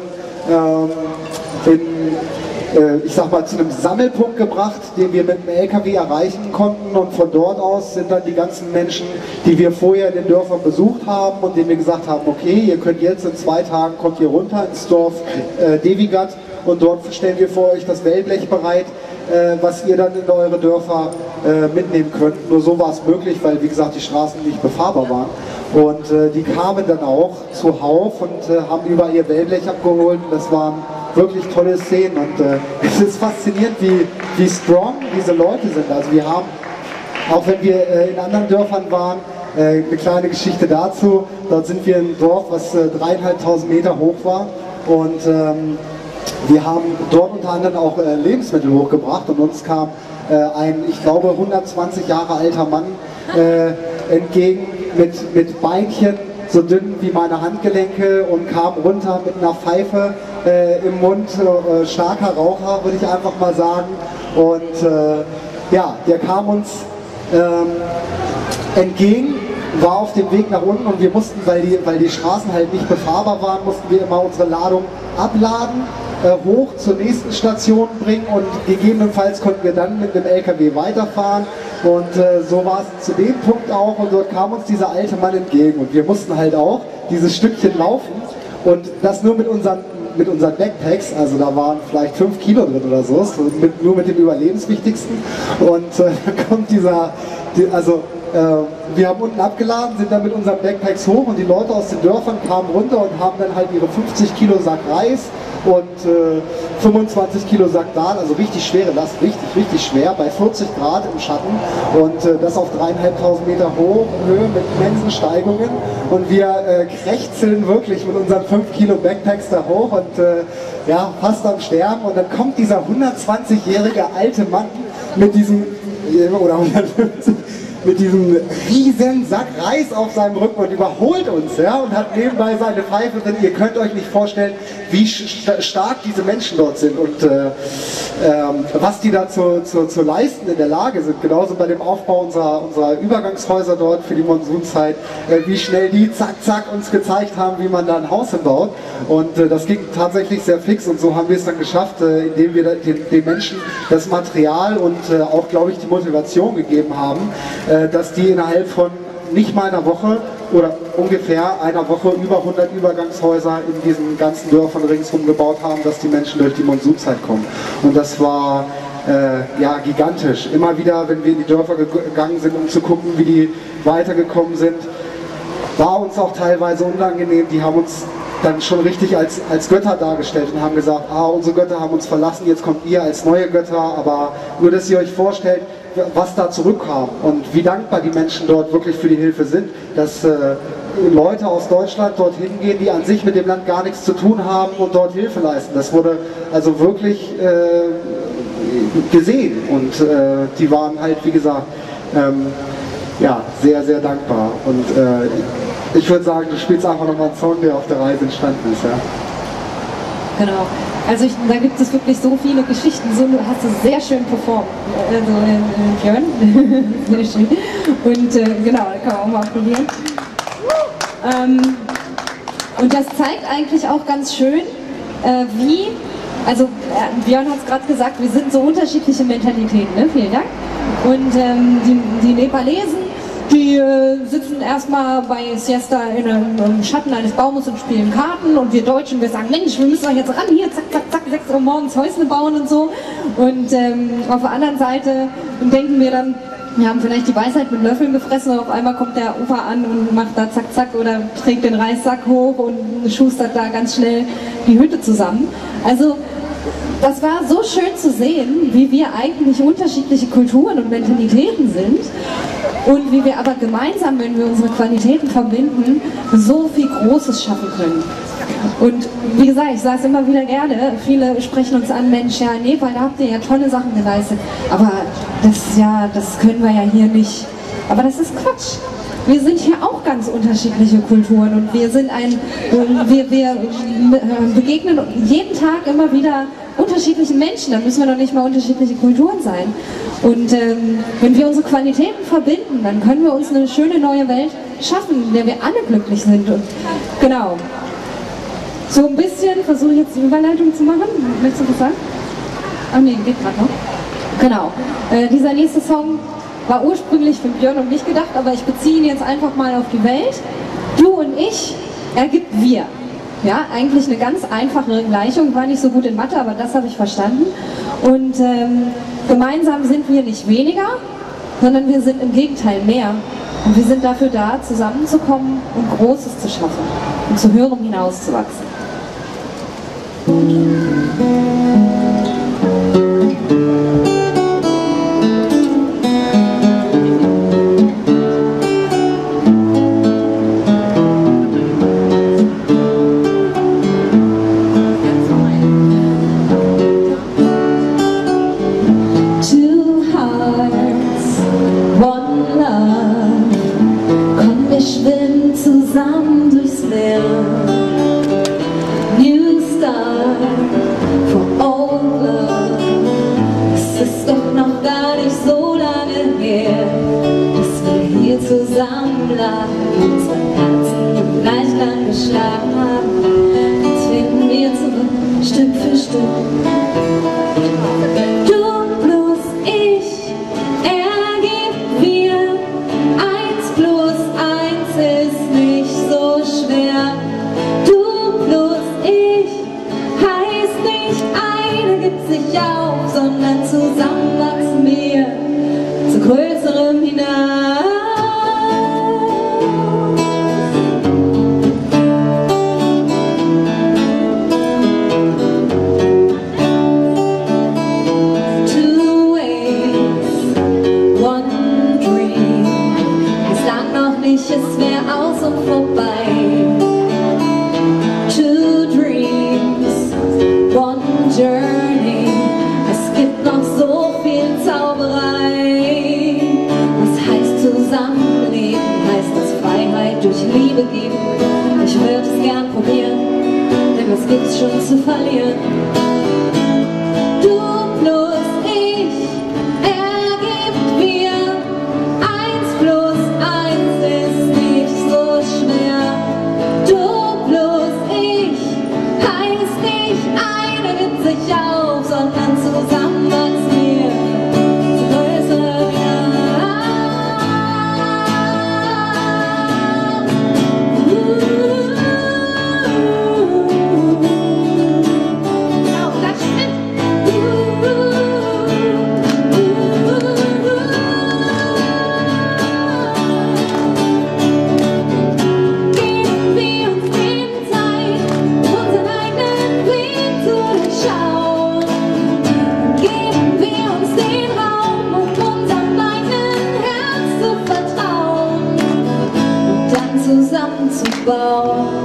ich sag mal, zu einem Sammelpunkt gebracht, den wir mit dem LKW erreichen konnten, und von dort aus sind dann die ganzen Menschen, die wir vorher in den Dörfern besucht haben und denen wir gesagt haben, okay, ihr könnt jetzt in 2 Tagen, kommt ihr runter ins Dorf Devigat und dort stellen wir vor euch das Wellblech bereit, was ihr dann in eure Dörfer mitnehmen könnt. Nur so war es möglich, weil, wie gesagt, die Straßen nicht befahrbar waren. Und die kamen dann auch zuhauf und haben überall ihr Wellblech abgeholt. Das waren wirklich tolle Szenen und es ist faszinierend, wie strong diese Leute sind. Also wir haben, auch wenn wir in anderen Dörfern waren, eine kleine Geschichte dazu, dort sind wir in einem Dorf, was 3.500 Meter hoch war, und wir haben dort unter anderem auch Lebensmittel hochgebracht, und uns kam ein, ich glaube, 120 Jahre alter Mann entgegen mit Beinchen so dünn wie meine Handgelenke und kam runter mit einer Pfeife im Mund, starker Raucher, würde ich einfach mal sagen. Und ja, der kam uns entgegen, war auf dem Weg nach unten, und wir mussten, weil die Straßen halt nicht befahrbar waren, mussten wir immer unsere Ladung abladen, hoch zur nächsten Station bringen, und gegebenenfalls konnten wir dann mit dem LKW weiterfahren. Und so war es zu dem Punkt auch, und dort kam uns dieser alte Mann entgegen und wir mussten halt auch dieses Stückchen laufen, und das nur mit unseren Backpacks, also da waren vielleicht 5 Kilo drin oder so, nur mit dem Überlebenswichtigsten. Und dann kommt wir haben unten abgeladen, sind dann mit unseren Backpacks hoch, und die Leute aus den Dörfern kamen runter und haben dann halt ihre 50 Kilo Sack Reis und 25 Kilo Sack Dahl, also richtig schwere Last, richtig schwer, bei 40 Grad im Schatten, und das auf 3.500 Meter Höhe mit immensen Steigungen, und wir krächzeln wirklich mit unseren 5 Kilo Backpacks da hoch und ja, fast am Sterben, und dann kommt dieser 120-jährige alte Mann mit diesem, oder 150, mit diesem riesen Sack Reis auf seinem Rücken und überholt uns, ja, und hat nebenbei seine Pfeife drin. Ihr könnt euch nicht vorstellen, wie stark diese Menschen dort sind und was die da zu leisten in der Lage sind. Genauso bei dem Aufbau unserer Übergangshäuser dort für die Monsunzeit, wie schnell die zack, zack uns gezeigt haben, wie man da ein Haus hinbaut. Und das ging tatsächlich sehr fix und so haben wir es dann geschafft, indem wir den Menschen das Material und auch, glaube ich, die Motivation gegeben haben, dass die innerhalb von nicht mal einer Woche oder ungefähr einer Woche über 100 Übergangshäuser in diesen ganzen Dörfern ringsherum gebaut haben, dass die Menschen durch die Monsunzeit kommen. Und das war ja, gigantisch. Immer wieder, wenn wir in die Dörfer gegangen sind, um zu gucken, wie die weitergekommen sind, war uns auch teilweise unangenehm. Die haben uns dann schon richtig als Götter dargestellt und haben gesagt, unsere Götter haben uns verlassen, jetzt kommt ihr als neue Götter, aber nur, dass ihr euch vorstellt, was da zurückkam und wie dankbar die Menschen dort wirklich für die Hilfe sind, dass Leute aus Deutschland dorthin gehen, die an sich mit dem Land gar nichts zu tun haben und dort Hilfe leisten. Das wurde also wirklich gesehen und die waren halt, wie gesagt, ja, sehr, sehr dankbar und ich würde sagen, du spielst einfach nochmal einen Song, der auf der Reise entstanden ist, ja. Genau. Also da gibt es wirklich so viele Geschichten. So hast du sehr schön performt, also Björn. Sehr schön. Und genau, da kann man auch mal applaudieren. Und das zeigt eigentlich auch ganz schön, wie, also Björn hat es gerade gesagt, wir sind so unterschiedliche Mentalitäten, ne? Vielen Dank. Und die Nepalesen, die sitzen erstmal bei Siesta im Schatten eines Baumes und spielen Karten und wir Deutschen, wir sagen, Mensch, wir müssen doch jetzt ran, hier, zack, zack, zack, 6 Uhr morgens Häusle bauen und so. Und auf der anderen Seite denken wir dann, wir haben vielleicht die Weisheit mit Löffeln gefressen und auf einmal kommt der Opa an und macht da zack, zack oder trägt den Reissack hoch und schustert da ganz schnell die Hütte zusammen. Also das war so schön zu sehen, wie wir eigentlich unterschiedliche Kulturen und Mentalitäten sind und wie wir aber gemeinsam, wenn wir unsere Qualitäten verbinden, so viel Großes schaffen können. Und wie gesagt, ich sage es immer wieder gerne, viele sprechen uns an, Mensch, ja, in Nepal, da habt ihr ja tolle Sachen geleistet, aber das können wir ja hier nicht. Aber das ist Quatsch. Wir sind hier auch ganz unterschiedliche Kulturen und wir begegnen jeden Tag immer wieder unterschiedlichen Menschen, da müssen wir doch nicht mal unterschiedliche Kulturen sein. Und wenn wir unsere Qualitäten verbinden, dann können wir uns eine schöne neue Welt schaffen, in der wir alle glücklich sind. Und genau. So ein bisschen versuche ich jetzt die Überleitung zu machen. Möchtest du was sagen? Ach nee, geht gerade noch. Genau. Dieser nächste Song war ursprünglich für Björn und mich gedacht, aber ich beziehe ihn jetzt einfach mal auf die Welt. Du und ich ergibt wir. Ja, eigentlich eine ganz einfache Gleichung, war nicht so gut in Mathe, aber das habe ich verstanden. Und gemeinsam sind wir nicht weniger, sondern wir sind im Gegenteil mehr. Und wir sind dafür da, zusammenzukommen und Großes zu schaffen und zu höherem hinauszuwachsen. Zusammen durchs Meer. New start for old love. Es ist doch noch gar nicht so lange her, dass wir hier zusammen lagen, unsere Herzen im Gleichklang geschlagen haben. Jetzt finden wir zurück, Stück für Stück. Du plus ich ergibt wir. 1 plus 1 ist nicht so schwer. Du plus ich heißt nicht einer gibt sich auf, sondern zusammen wachsen wir zu größerem hinaus. Ich würde es gern probieren, denn was gibt's schon zu verlieren? Du plus ich ergibt wir 1 plus 1 ist nicht so schwer. Du plus ich heißt nicht einer gibt sich auf, sondern zusammen wachsen wir zu größeren zusammenzubauen.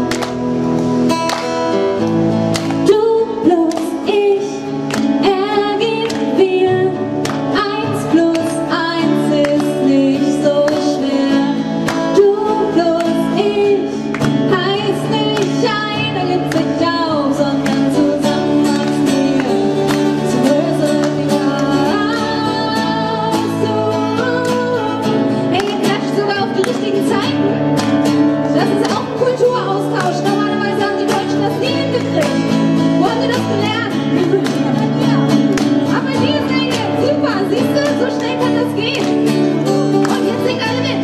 Du plus ich ergibt wir 1 plus 1 ist nicht so schwer. Du plus ich heißt nicht einer gibt sich auf, sondern zusammen wachsen wir zu größeren Hey, ihr klatscht sogar auf die richtigen Zeiten. Das ist auch ein Kulturaustausch. Normalerweise haben die Deutschen das nie hingekriegt. Wo haben sie das gelernt? Ja. Aber die ist super. Siehst du, so schnell kann das gehen. Und jetzt singt alle mit.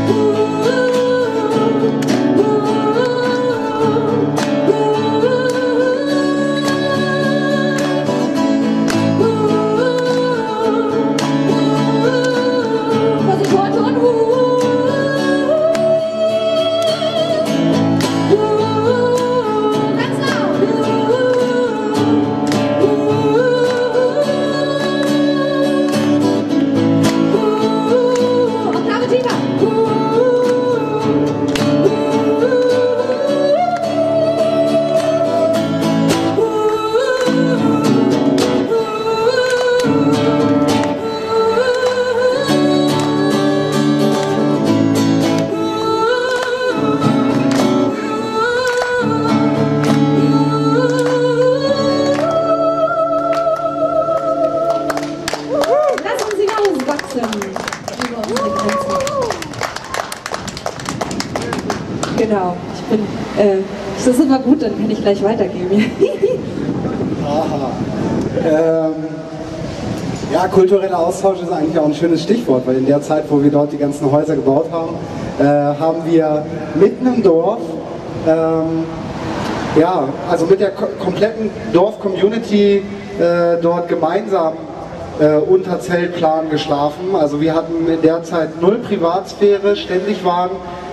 Was ich wollte und genau, das ist immer gut, dann kann ich gleich weitergeben. Aha. Ja, kultureller Austausch ist eigentlich auch ein schönes Stichwort, weil in der Zeit, wo wir dort die ganzen Häuser gebaut haben, haben wir mitten im Dorf, ja, also mit der kompletten Dorf-Community dort gemeinsam unter Zeltplan geschlafen. Also wir hatten in der Zeit 0 Privatsphäre, ständig waren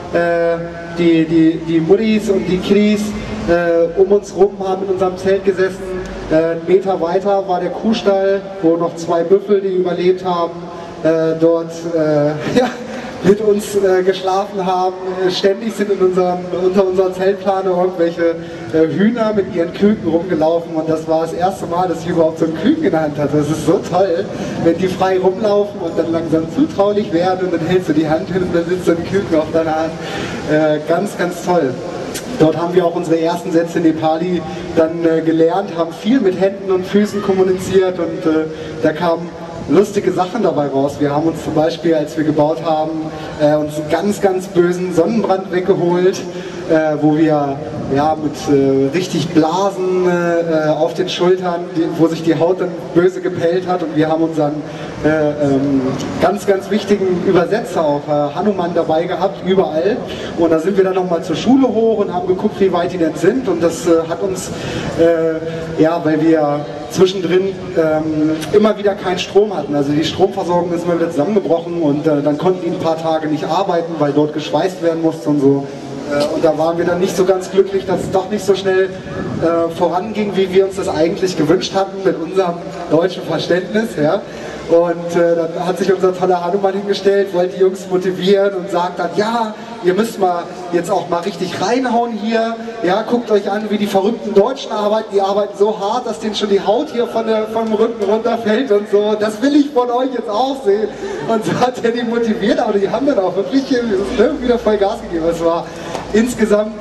die Muttis und die Kiddies um uns rum, haben in unserem Zelt gesessen. Einen Meter weiter war der Kuhstall, wo noch 2 Büffel, die überlebt haben, dort ja, mit uns geschlafen haben. Ständig sind unter unserer Zeltplane irgendwelche Hühner mit ihren Küken rumgelaufen und das war das erste Mal, dass ich überhaupt so einen Küken in der Hand hatte. Das ist so toll, wenn die frei rumlaufen und dann langsam zutraulich werden und dann hältst du die Hand hin und dann sitzt so ein Küken auf deiner Hand. Ganz, ganz toll. Dort haben wir auch unsere ersten Sätze Nepali dann gelernt, haben viel mit Händen und Füßen kommuniziert und da kamen lustige Sachen dabei raus. Wir haben uns zum Beispiel, als wir gebaut haben, uns einen ganz, ganz bösen Sonnenbrand weggeholt, wo wir ja, mit richtig Blasen auf den Schultern, wo sich die Haut dann böse gepellt hat und wir haben unseren ganz, ganz wichtigen Übersetzer auch, Hanuman, dabei gehabt, überall. Und da sind wir dann nochmal zur Schule hoch und haben geguckt, wie weit die denn sind und das hat uns, ja, weil wir zwischendrin immer wieder keinen Strom hatten. Also die Stromversorgung ist immer wieder zusammengebrochen und dann konnten die ein paar Tage nicht arbeiten, weil dort geschweißt werden musste und so. Und da waren wir dann nicht so ganz glücklich, dass es doch nicht so schnell voranging, wie wir uns das eigentlich gewünscht hatten mit unserem deutschen Verständnis. Ja. Und dann hat sich unser toller Hanuman hingestellt, wollte die Jungs motivieren und sagt dann, ja, ihr müsst mal jetzt auch mal richtig reinhauen hier. Ja, guckt euch an, wie die verrückten Deutschen arbeiten. Die arbeiten so hart, dass denen schon die Haut hier vom Rücken runterfällt und so. Das will ich von euch jetzt auch sehen. Und so hat er die motiviert, aber die haben dann auch wirklich wieder voll Gas gegeben. Es war insgesamt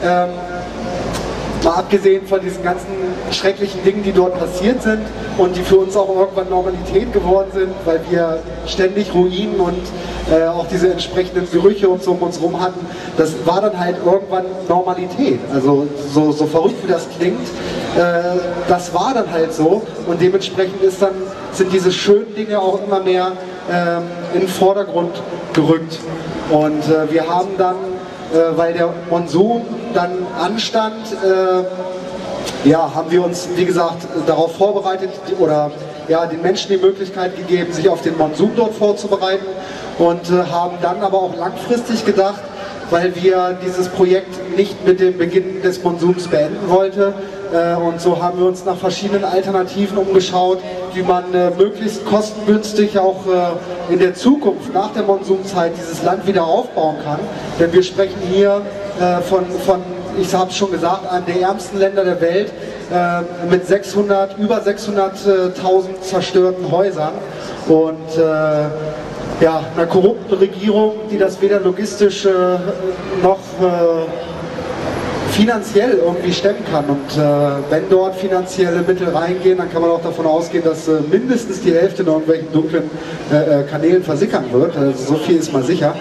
Mal abgesehen von diesen ganzen schrecklichen Dingen, die dort passiert sind und die für uns auch irgendwann Normalität geworden sind, weil wir ständig Ruinen und auch diese entsprechenden Gerüche und so um uns rum hatten, das war dann halt irgendwann Normalität. Also so verrückt wie das klingt, das war dann halt so und dementsprechend sind diese schönen Dinge auch immer mehr in den Vordergrund gerückt. Und wir haben dann, weil der Monsun dann anstand, haben wir uns, wie gesagt, darauf vorbereitet oder den Menschen die Möglichkeit gegeben, sich auf den Monsun dort vorzubereiten und haben dann aber auch langfristig gedacht, weil wir dieses Projekt nicht mit dem Beginn des Monsuns beenden wollten. Und so haben wir uns nach verschiedenen Alternativen umgeschaut, wie man möglichst kostengünstig auch in der Zukunft, nach der Monsunzeit, dieses Land wieder aufbauen kann. Denn wir sprechen hier von ich habe es schon gesagt, einem der ärmsten Länder der Welt, mit über 600.000 zerstörten Häusern und einer korrupten Regierung, die das weder logistisch noch finanziell irgendwie stemmen kann. Und wenn dort finanzielle Mittel reingehen, dann kann man auch davon ausgehen, dass mindestens die Hälfte in irgendwelchen dunklen Kanälen versickern wird. Also so viel ist mal sicher.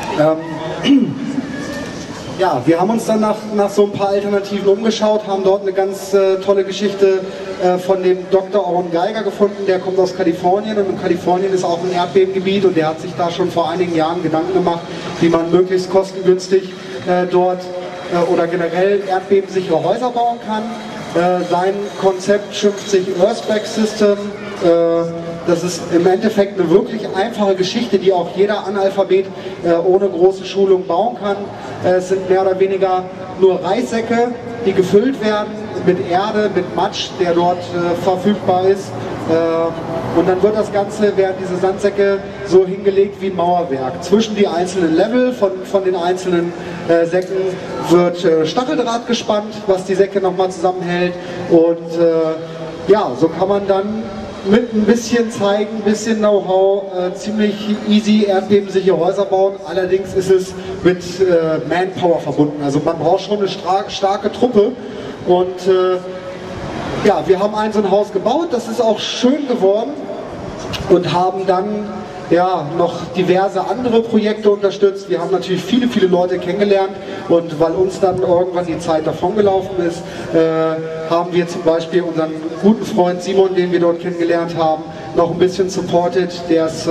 Wir haben uns dann nach so ein paar Alternativen umgeschaut, haben dort eine ganz tolle Geschichte von dem Dr. Oren Geiger gefunden, der kommt aus Kalifornien und in Kalifornien ist auch ein Erdbebengebiet und der hat sich da schon vor einigen Jahren Gedanken gemacht, wie man möglichst kostengünstig dort oder generell erdbebensichere Häuser bauen kann. Sein Konzept schimpft sich Earthquake System. Das ist im Endeffekt eine wirklich einfache Geschichte, die auch jeder Analphabet ohne große Schulung bauen kann. Es sind mehr oder weniger nur Reissäcke, die gefüllt werden mit Erde, mit Matsch, der dort verfügbar ist. Und dann werden diese Sandsäcke so hingelegt wie ein Mauerwerk. Zwischen die einzelnen Level von den einzelnen Säcken wird Stacheldraht gespannt, was die Säcke nochmal zusammenhält. Und so kann man dann mit ein bisschen Zeigen, ein bisschen Know-how ziemlich easy erdbebensichere Häuser bauen. Allerdings ist es mit Manpower verbunden. Also man braucht schon eine starke Truppe. Und wir haben so ein Haus gebaut, das ist auch schön geworden und haben dann noch diverse andere Projekte unterstützt. Wir haben natürlich viele Leute kennengelernt und weil uns dann irgendwann die Zeit davongelaufen ist, haben wir zum Beispiel unseren guten Freund Simon, den wir dort kennengelernt haben, noch ein bisschen supported. Der ist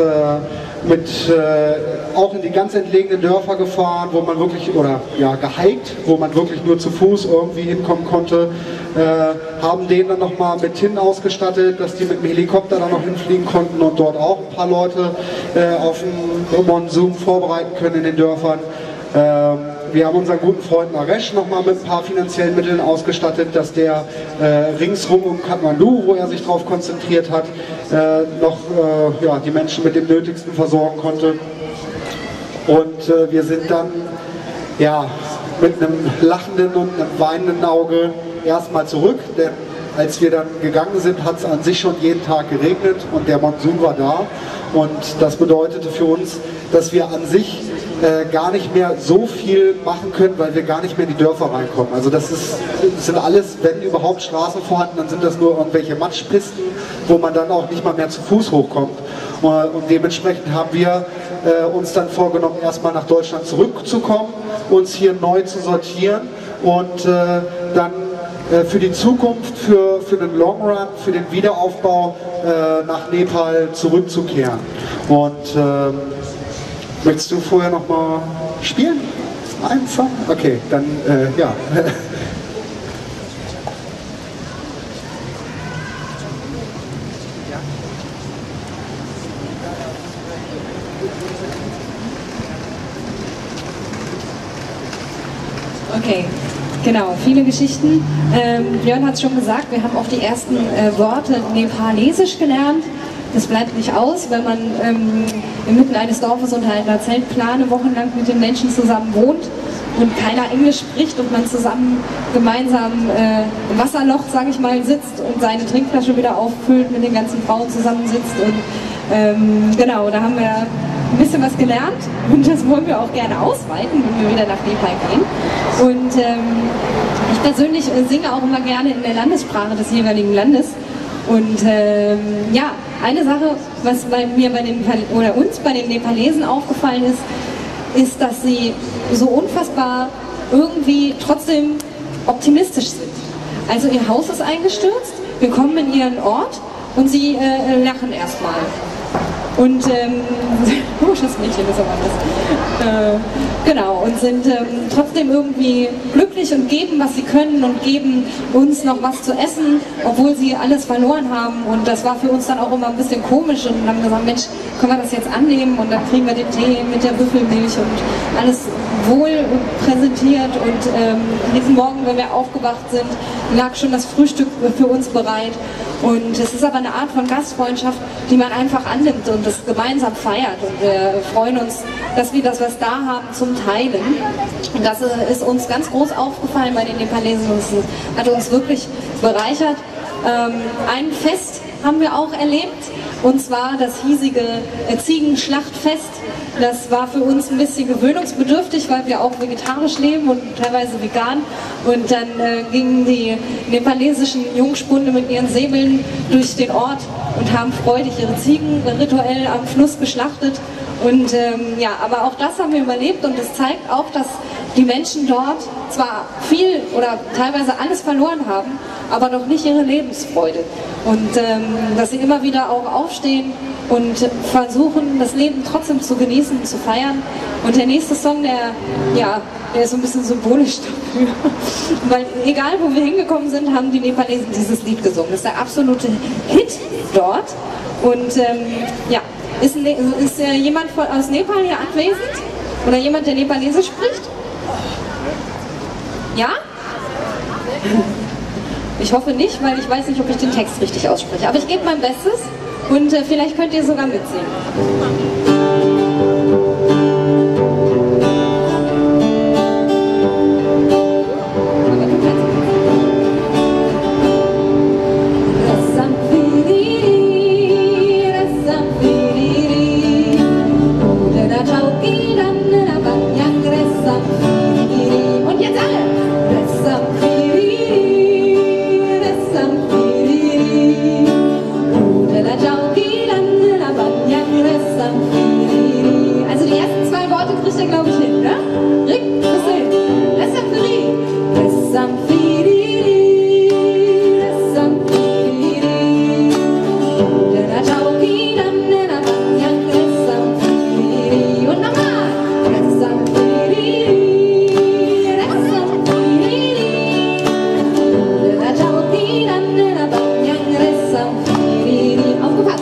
auch in die ganz entlegenen Dörfer gefahren, wo man wirklich, gehiked, wo man wirklich nur zu Fuß irgendwie hinkommen konnte. Haben den dann nochmal mit Tin ausgestattet, dass die mit dem Helikopter dann noch hinfliegen konnten und dort auch ein paar Leute auf den Monsun vorbereiten können in den Dörfern. Wir haben unseren guten Freund Naresh nochmal mit ein paar finanziellen Mitteln ausgestattet, dass der ringsrum um Kathmandu, wo er sich darauf konzentriert hat, die Menschen mit dem Nötigsten versorgen konnte. Und wir sind dann mit einem lachenden und einem weinenden Auge erstmal zurück, denn als wir dann gegangen sind, hat es an sich schon jeden Tag geregnet und der Monsun war da. Und das bedeutete für uns, dass wir an sich gar nicht mehr so viel machen können, weil wir gar nicht mehr in die Dörfer reinkommen. Also das sind alles, wenn überhaupt Straßen vorhanden, dann sind das nur irgendwelche Matschpisten, wo man dann auch nicht mal mehr zu Fuß hochkommt. Und dementsprechend haben wir uns dann vorgenommen, erstmal nach Deutschland zurückzukommen, uns hier neu zu sortieren und dann für die Zukunft, für den Long Run, für den Wiederaufbau nach Nepal zurückzukehren. Und möchtest du vorher noch mal spielen? Einen Song? Okay, dann ja. Okay, genau, viele Geschichten. Björn hat es schon gesagt, wir haben auch die ersten Worte nepalesisch gelernt. Das bleibt nicht aus, wenn man inmitten eines Dorfes unter einer Zeltplane wochenlang mit den Menschen zusammen wohnt und keiner Englisch spricht und man zusammen gemeinsam im Wasserloch, sage ich mal, sitzt und seine Trinkflasche wieder auffüllt, mit den ganzen Frauen zusammensitzt. Und genau, da haben wir ein bisschen was gelernt und das wollen wir auch gerne ausweiten, wenn wir wieder nach Nepal gehen. Und ich persönlich singe auch immer gerne in der Landessprache des jeweiligen Landes. Und ja, eine Sache, was mir uns bei den Nepalesen aufgefallen ist, dass sie so unfassbar irgendwie trotzdem optimistisch sind. Also ihr Haus ist eingestürzt, wir kommen in ihren Ort und sie lachen erstmal. Und oh, das Mädchen ist aber anders. Genau, und sind trotzdem irgendwie glücklich und geben, was sie können und geben uns noch was zu essen, obwohl sie alles verloren haben. Und das war für uns dann auch immer ein bisschen komisch und haben gesagt, Mensch, können wir das jetzt annehmen? Und dann kriegen wir den Tee mit der Büffelmilch und alles wohl präsentiert. Und diesen Morgen, wenn wir aufgewacht sind, lag schon das Frühstück für uns bereit. Und es ist aber eine Art von Gastfreundschaft, die man einfach annimmt und das gemeinsam feiert. Und wir freuen uns, dass wir das, was da haben, zum Teilen. Und das ist uns ganz groß aufgefallen bei den Nepalesen und es hat uns wirklich bereichert. Ein Fest haben wir auch erlebt, und zwar das hiesige Ziegenschlachtfest. Das war für uns ein bisschen gewöhnungsbedürftig, weil wir auch vegetarisch leben und teilweise vegan. Und dann gingen die nepalesischen Jungspunde mit ihren Säbeln durch den Ort und haben freudig ihre Ziegen rituell am Fluss geschlachtet. Und ja, aber auch das haben wir überlebt und es zeigt auch, dass die Menschen dort zwar viel oder teilweise alles verloren haben, aber noch nicht ihre Lebensfreude. Und dass sie immer wieder auch aufstehen und versuchen, das Leben trotzdem zu genießen und zu feiern. Und der nächste Song, der ist so ein bisschen symbolisch dafür. Weil egal, wo wir hingekommen sind, haben die Nepalesen dieses Lied gesungen. Das ist der absolute Hit dort. Und ja, ist jemand aus Nepal hier anwesend? Oder jemand, der Nepalesisch spricht? Ja? Ich hoffe nicht, weil ich weiß nicht, ob ich den Text richtig ausspreche. Aber ich gebe mein Bestes und vielleicht könnt ihr sogar mitsingen. Also die ersten zwei Worte kriegt ihr, glaube ich, hin, ne? Rick, bis hin. Und nochmal. Aufgepasst.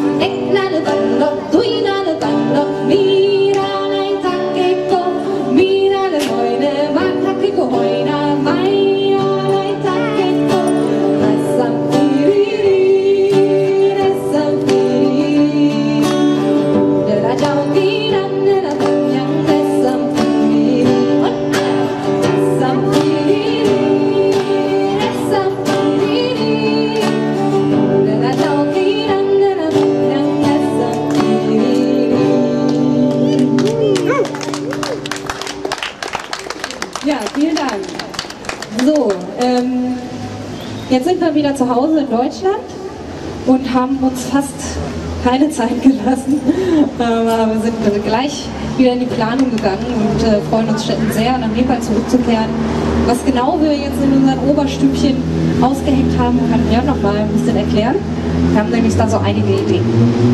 Ja, vielen Dank. So, jetzt sind wir wieder zu Hause in Deutschland und haben uns fast keine Zeit gelassen. Aber wir sind gleich wieder in die Planung gegangen und freuen uns sehr, nach Nepal zurückzukehren. Was genau wir jetzt in unseren Oberstübchen ausgehängt haben, kann Björn noch mal ein bisschen erklären. Wir haben nämlich da so einige Ideen.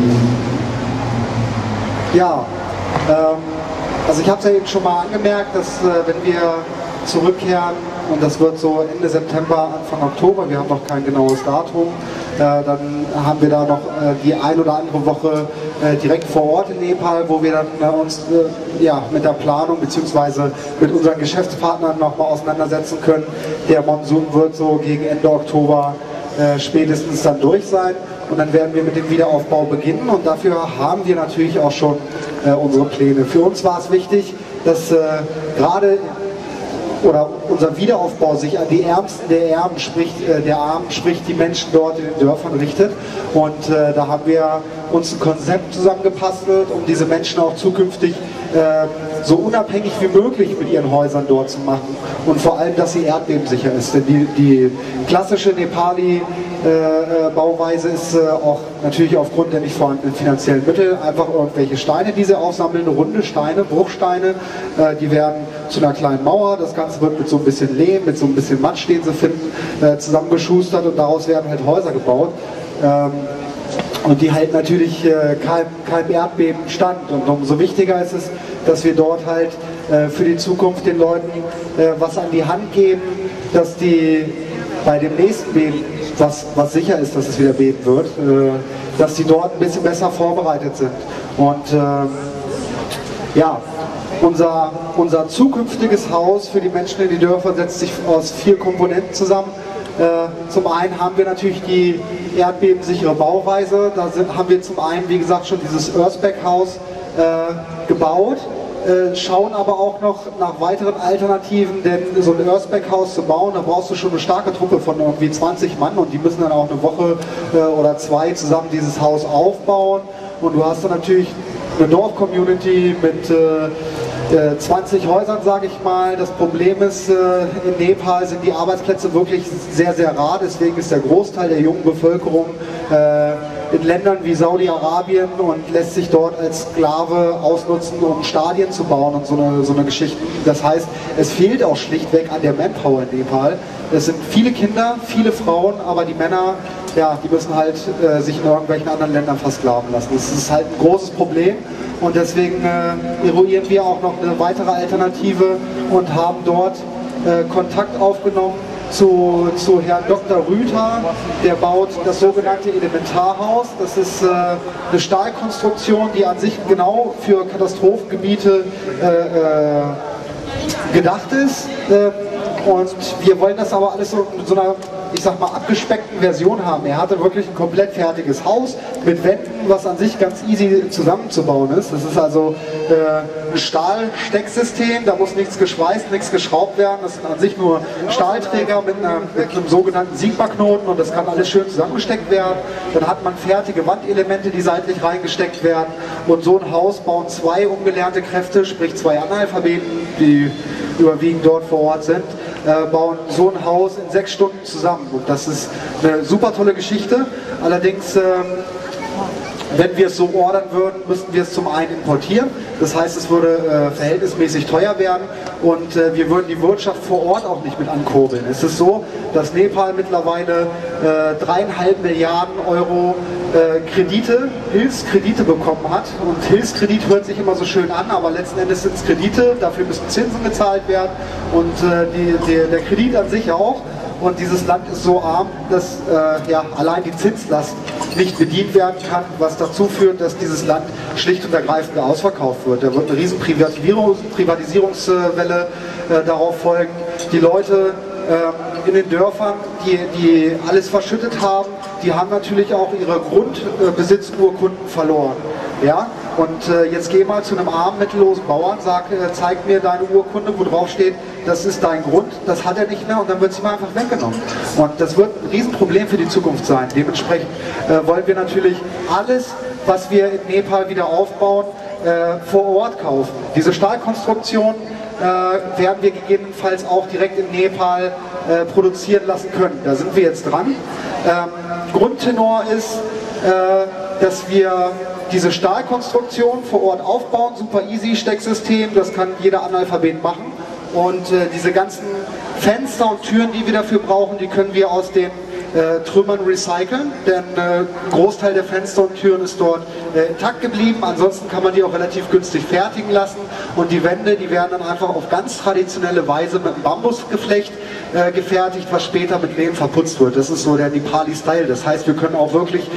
Ja, also ich habe es ja eben schon mal angemerkt, dass wenn wir zurückkehren, und das wird so Ende September, Anfang Oktober, wir haben noch kein genaues Datum, dann haben wir da noch die ein oder andere Woche direkt vor Ort in Nepal, wo wir dann uns ja, mit der Planung bzw. mit unseren Geschäftspartnern nochmal auseinandersetzen können. Der Monsun wird so gegen Ende Oktober spätestens dann durch sein und dann werden wir mit dem Wiederaufbau beginnen und dafür haben wir natürlich auch schon unsere Pläne. Für uns war es wichtig, dass gerade oder unser Wiederaufbau sich an die Ärmsten der Armen, sprich die Menschen dort in den Dörfern richtet. Und da haben wir uns ein Konzept zusammengepastelt, um diese Menschen auch zukünftig so unabhängig wie möglich mit ihren Häusern dort zu machen und vor allem, dass sie erdbebensicher ist. Denn die klassische Nepali-Bauweise ist auch natürlich aufgrund der nicht vorhandenen finanziellen Mittel einfach irgendwelche Steine, die sie aufsammeln, runde Steine, Bruchsteine, die werden zu einer kleinen Mauer, das Ganze wird mit so ein bisschen Lehm, mit so ein bisschen Matsch, den sie finden, zusammengeschustert und daraus werden halt Häuser gebaut. Und die halten natürlich keinem Erdbeben stand. Und umso wichtiger ist es, dass wir dort halt für die Zukunft den Leuten was an die Hand geben, dass die bei dem nächsten Beben, was sicher ist, dass es wieder beben wird, dass die dort ein bisschen besser vorbereitet sind. Und ja, unser zukünftiges Haus für die Menschen in die Dörfer setzt sich aus 4 Komponenten zusammen. Zum einen haben wir natürlich die erdbebensichere Bauweise. Da haben wir zum einen, wie gesagt, schon dieses Earthback-Haus gebaut, schauen aber auch noch nach weiteren Alternativen, denn so ein Earthback-Haus zu bauen, da brauchst du schon eine starke Truppe von irgendwie 20 Mann und die müssen dann auch eine Woche oder 2 zusammen dieses Haus aufbauen. Und du hast dann natürlich eine Dorf-Community mit 20 Häusern, sage ich mal. Das Problem ist, in Nepal sind die Arbeitsplätze wirklich sehr, sehr rar. Deswegen ist der Großteil der jungen Bevölkerung in Ländern wie Saudi-Arabien und lässt sich dort als Sklave ausnutzen, um Stadien zu bauen und so eine Geschichte. Das heißt, es fehlt auch schlichtweg an der Manpower in Nepal. Es sind viele Kinder, viele Frauen, aber die Männer, ja, die müssen halt sich in irgendwelchen anderen Ländern versklaven lassen. Das ist halt ein großes Problem. Und deswegen eruieren wir auch noch eine weitere Alternative und haben dort Kontakt aufgenommen zu Herrn Dr. Rüther, der baut das sogenannte Elementarhaus. Das ist eine Stahlkonstruktion, die an sich genau für Katastrophengebiete gedacht ist. Und wir wollen das aber alles so in so einer, ich sag mal, abgespeckten Version haben. Er hatte wirklich ein komplett fertiges Haus mit Wänden, was an sich ganz easy zusammenzubauen ist. Das ist also ein Stahlstecksystem, da muss nichts geschweißt, nichts geschraubt werden. Das sind an sich nur Stahlträger mit einem sogenannten Sigma-Knoten und das kann alles schön zusammengesteckt werden. Dann hat man fertige Wandelemente, die seitlich reingesteckt werden. Und so ein Haus bauen 2 ungelernte Kräfte, sprich 2 Analphabeten, die überwiegend dort vor Ort sind, bauen so ein Haus in 6 Stunden zusammen. Und das ist eine super tolle Geschichte. Allerdings, wenn wir es so ordern würden, müssten wir es zum einen importieren. Das heißt, es würde verhältnismäßig teuer werden und wir würden die Wirtschaft vor Ort auch nicht mit ankurbeln. Es ist so, dass Nepal mittlerweile 3,5 Milliarden Euro Hilfskredite bekommen hat. Und Hilfskredit hört sich immer so schön an, aber letzten Endes sind es Kredite, dafür müssen Zinsen gezahlt werden und der Kredit an sich auch. Und dieses Land ist so arm, dass ja, allein die Zinslast nicht bedient werden kann, was dazu führt, dass dieses Land schlicht und ergreifend ausverkauft wird. Da wird eine riesen Privatisierungswelle darauf folgen. Die Leute in den Dörfern, die alles verschüttet haben, die haben natürlich auch ihre Grundbesitzurkunden verloren. Ja? Und jetzt geh mal zu einem armen, mittellosen Bauern, zeig mir deine Urkunde, wo drauf steht, das ist dein Grund, das hat er nicht mehr und dann wird sie mal einfach weggenommen. Und das wird ein Riesenproblem für die Zukunft sein. Dementsprechend wollen wir natürlich alles, was wir in Nepal wieder aufbauen, vor Ort kaufen. Diese Stahlkonstruktion werden wir gegebenenfalls auch direkt in Nepal produzieren lassen können. Da sind wir jetzt dran. Grundtenor ist, dass wir diese Stahlkonstruktion vor Ort aufbauen, super easy Stecksystem, das kann jeder Analphabet machen. Und diese ganzen Fenster und Türen, die wir dafür brauchen, die können wir aus den Trümmern recyceln, denn ein Großteil der Fenster und Türen ist dort intakt geblieben. Ansonsten kann man die auch relativ günstig fertigen lassen und die Wände, die werden dann einfach auf ganz traditionelle Weise mit einem Bambusgeflecht gefertigt, was später mit Lehm verputzt wird. Das ist so der Nepali-Style. Das heißt, wir können auch wirklich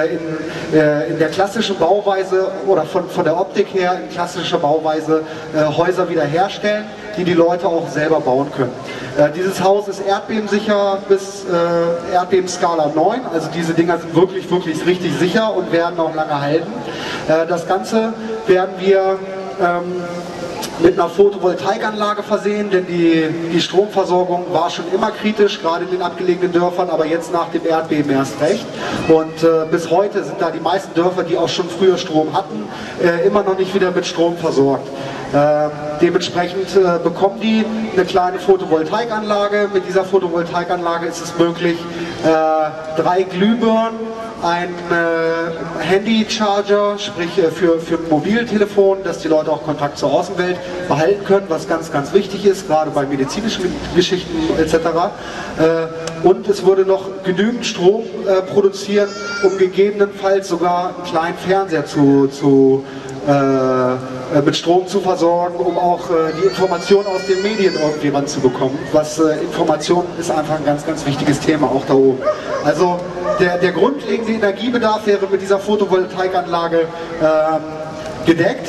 in der klassischen Bauweise oder von der Optik her in klassischer Bauweise Häuser wiederherstellen, die Leute auch selber bauen können. Dieses Haus ist erdbebensicher bis Erdbebenskala 9, also diese Dinger sind wirklich, wirklich richtig sicher und werden auch lange halten. Das Ganze werden wir mit einer Photovoltaikanlage versehen, denn die Stromversorgung war schon immer kritisch, gerade in den abgelegenen Dörfern, aber jetzt nach dem Erdbeben erst recht. Und bis heute sind da die meisten Dörfer, die auch schon früher Strom hatten, immer noch nicht wieder mit Strom versorgt. Dementsprechend bekommen die eine kleine Photovoltaikanlage. Mit dieser Photovoltaikanlage ist es möglich, 3 Glühbirnen, ein Handy-Charger, sprich für ein Mobiltelefon, dass die Leute auch Kontakt zur Außenwelt behalten können, was ganz, ganz wichtig ist, gerade bei medizinischen Geschichten etc. Und es würde noch genügend Strom produzieren, um gegebenenfalls sogar einen kleinen Fernseher mit Strom zu versorgen, um auch die Informationen aus den Medien irgendwie ranzubekommen. Information ist einfach ein ganz, ganz wichtiges Thema, auch da oben. Also der grundlegende Energiebedarf wäre mit dieser Photovoltaikanlage gedeckt.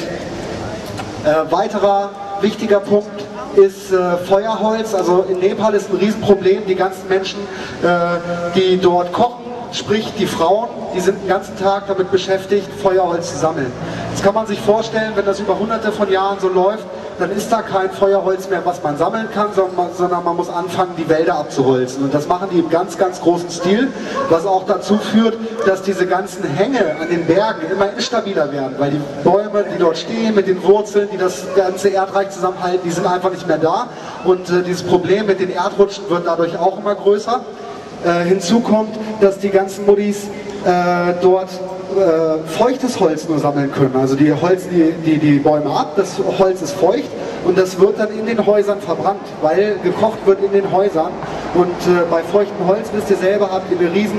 Weiterer wichtiger Punkt ist Feuerholz. Also in Nepal ist ein Riesenproblem. Die ganzen Menschen, die dort kochen, sprich die Frauen, die sind den ganzen Tag damit beschäftigt, Feuerholz zu sammeln. Jetzt kann man sich vorstellen, wenn das über hunderte von Jahren so läuft, dann ist da kein Feuerholz mehr, was man sammeln kann, sondern man muss anfangen, die Wälder abzuholzen. Und das machen die im ganz, ganz großen Stil, was auch dazu führt, dass diese ganzen Hänge an den Bergen immer instabiler werden, weil die Bäume, die dort stehen, mit den Wurzeln, die das ganze Erdreich zusammenhalten, die sind einfach nicht mehr da. Und dieses Problem mit den Erdrutschen wird dadurch auch immer größer. Hinzu kommt, dass die ganzen Muddis dort feuchtes Holz nur sammeln können. Also die holzen die Bäume ab, das Holz ist feucht und das wird dann in den Häusern verbrannt, weil gekocht wird in den Häusern. Und bei feuchtem Holz, wisst ihr selber, habt ihr eine riesen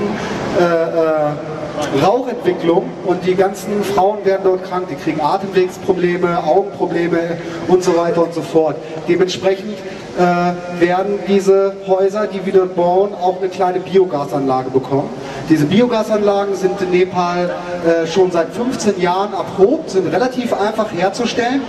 Rauchentwicklung und die ganzen Frauen werden dort krank, die kriegen Atemwegsprobleme, Augenprobleme und so weiter und so fort. Dementsprechend werden diese Häuser, die wir dort bauen, auch eine kleine Biogasanlage bekommen. Diese Biogasanlagen sind in Nepal schon seit 15 Jahren erprobt, sind relativ einfach herzustellen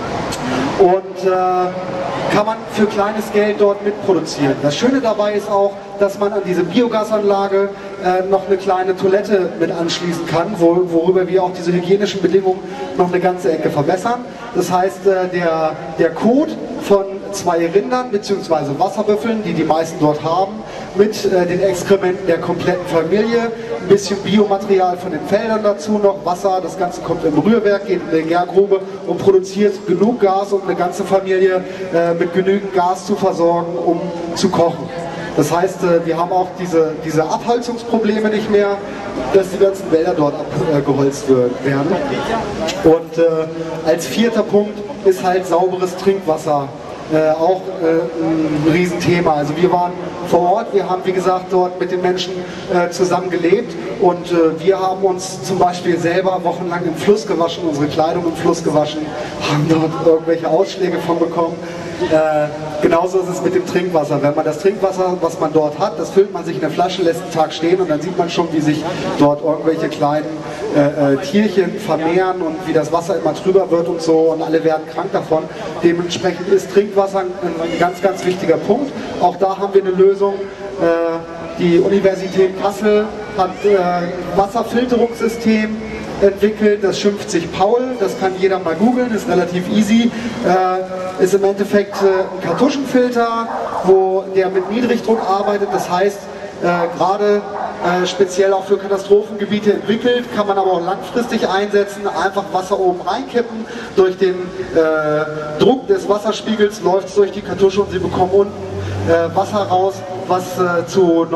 und kann man für kleines Geld dort mitproduzieren. Das Schöne dabei ist auch, dass man an diese Biogasanlage noch eine kleine Toilette mit anschließen kann, worüber wir auch diese hygienischen Bedingungen noch eine ganze Ecke verbessern. Das heißt, der Kot von 2 Rindern bzw. Wasserbüffeln, die die meisten dort haben, mit den Exkrementen der kompletten Familie, ein bisschen Biomaterial von den Feldern dazu, noch Wasser, das Ganze kommt im Rührwerk, geht in die Gärgrube und produziert genug Gas, um eine ganze Familie mit genügend Gas zu versorgen, um zu kochen. Das heißt, wir haben auch diese Abholzungsprobleme nicht mehr, dass die ganzen Wälder dort abgeholzt werden. Und als 4. Punkt ist halt sauberes Trinkwasser. Auch ein Riesenthema. Also wir waren vor Ort, wir haben wie gesagt dort mit den Menschen zusammen gelebt und wir haben uns zum Beispiel selber wochenlang im Fluss gewaschen, unsere Kleidung im Fluss gewaschen, haben dort irgendwelche Ausschläge von bekommen. Genauso ist es mit dem Trinkwasser. Wenn man das Trinkwasser, was man dort hat, das füllt man sich in eine Flasche, lässt einen Tag stehen und dann sieht man schon, wie sich dort irgendwelche kleinen Tierchen vermehren und wie das Wasser immer trüber wird und so und alle werden krank davon. Dementsprechend ist Trinkwasser ein ganz, ganz wichtiger Punkt. Auch da haben wir eine Lösung. Die Universität Kassel hat ein Wasserfilterungssystem entwickelt, das schimpft sich Paul, das kann jeder mal googeln, ist relativ easy, ist im Endeffekt ein Kartuschenfilter, der mit Niedrigdruck arbeitet, das heißt, gerade speziell auch für Katastrophengebiete entwickelt, kann man aber auch langfristig einsetzen, einfach Wasser oben reinkippen, durch den Druck des Wasserspiegels läuft es durch die Kartusche und Sie bekommen unten Wasser raus, was zu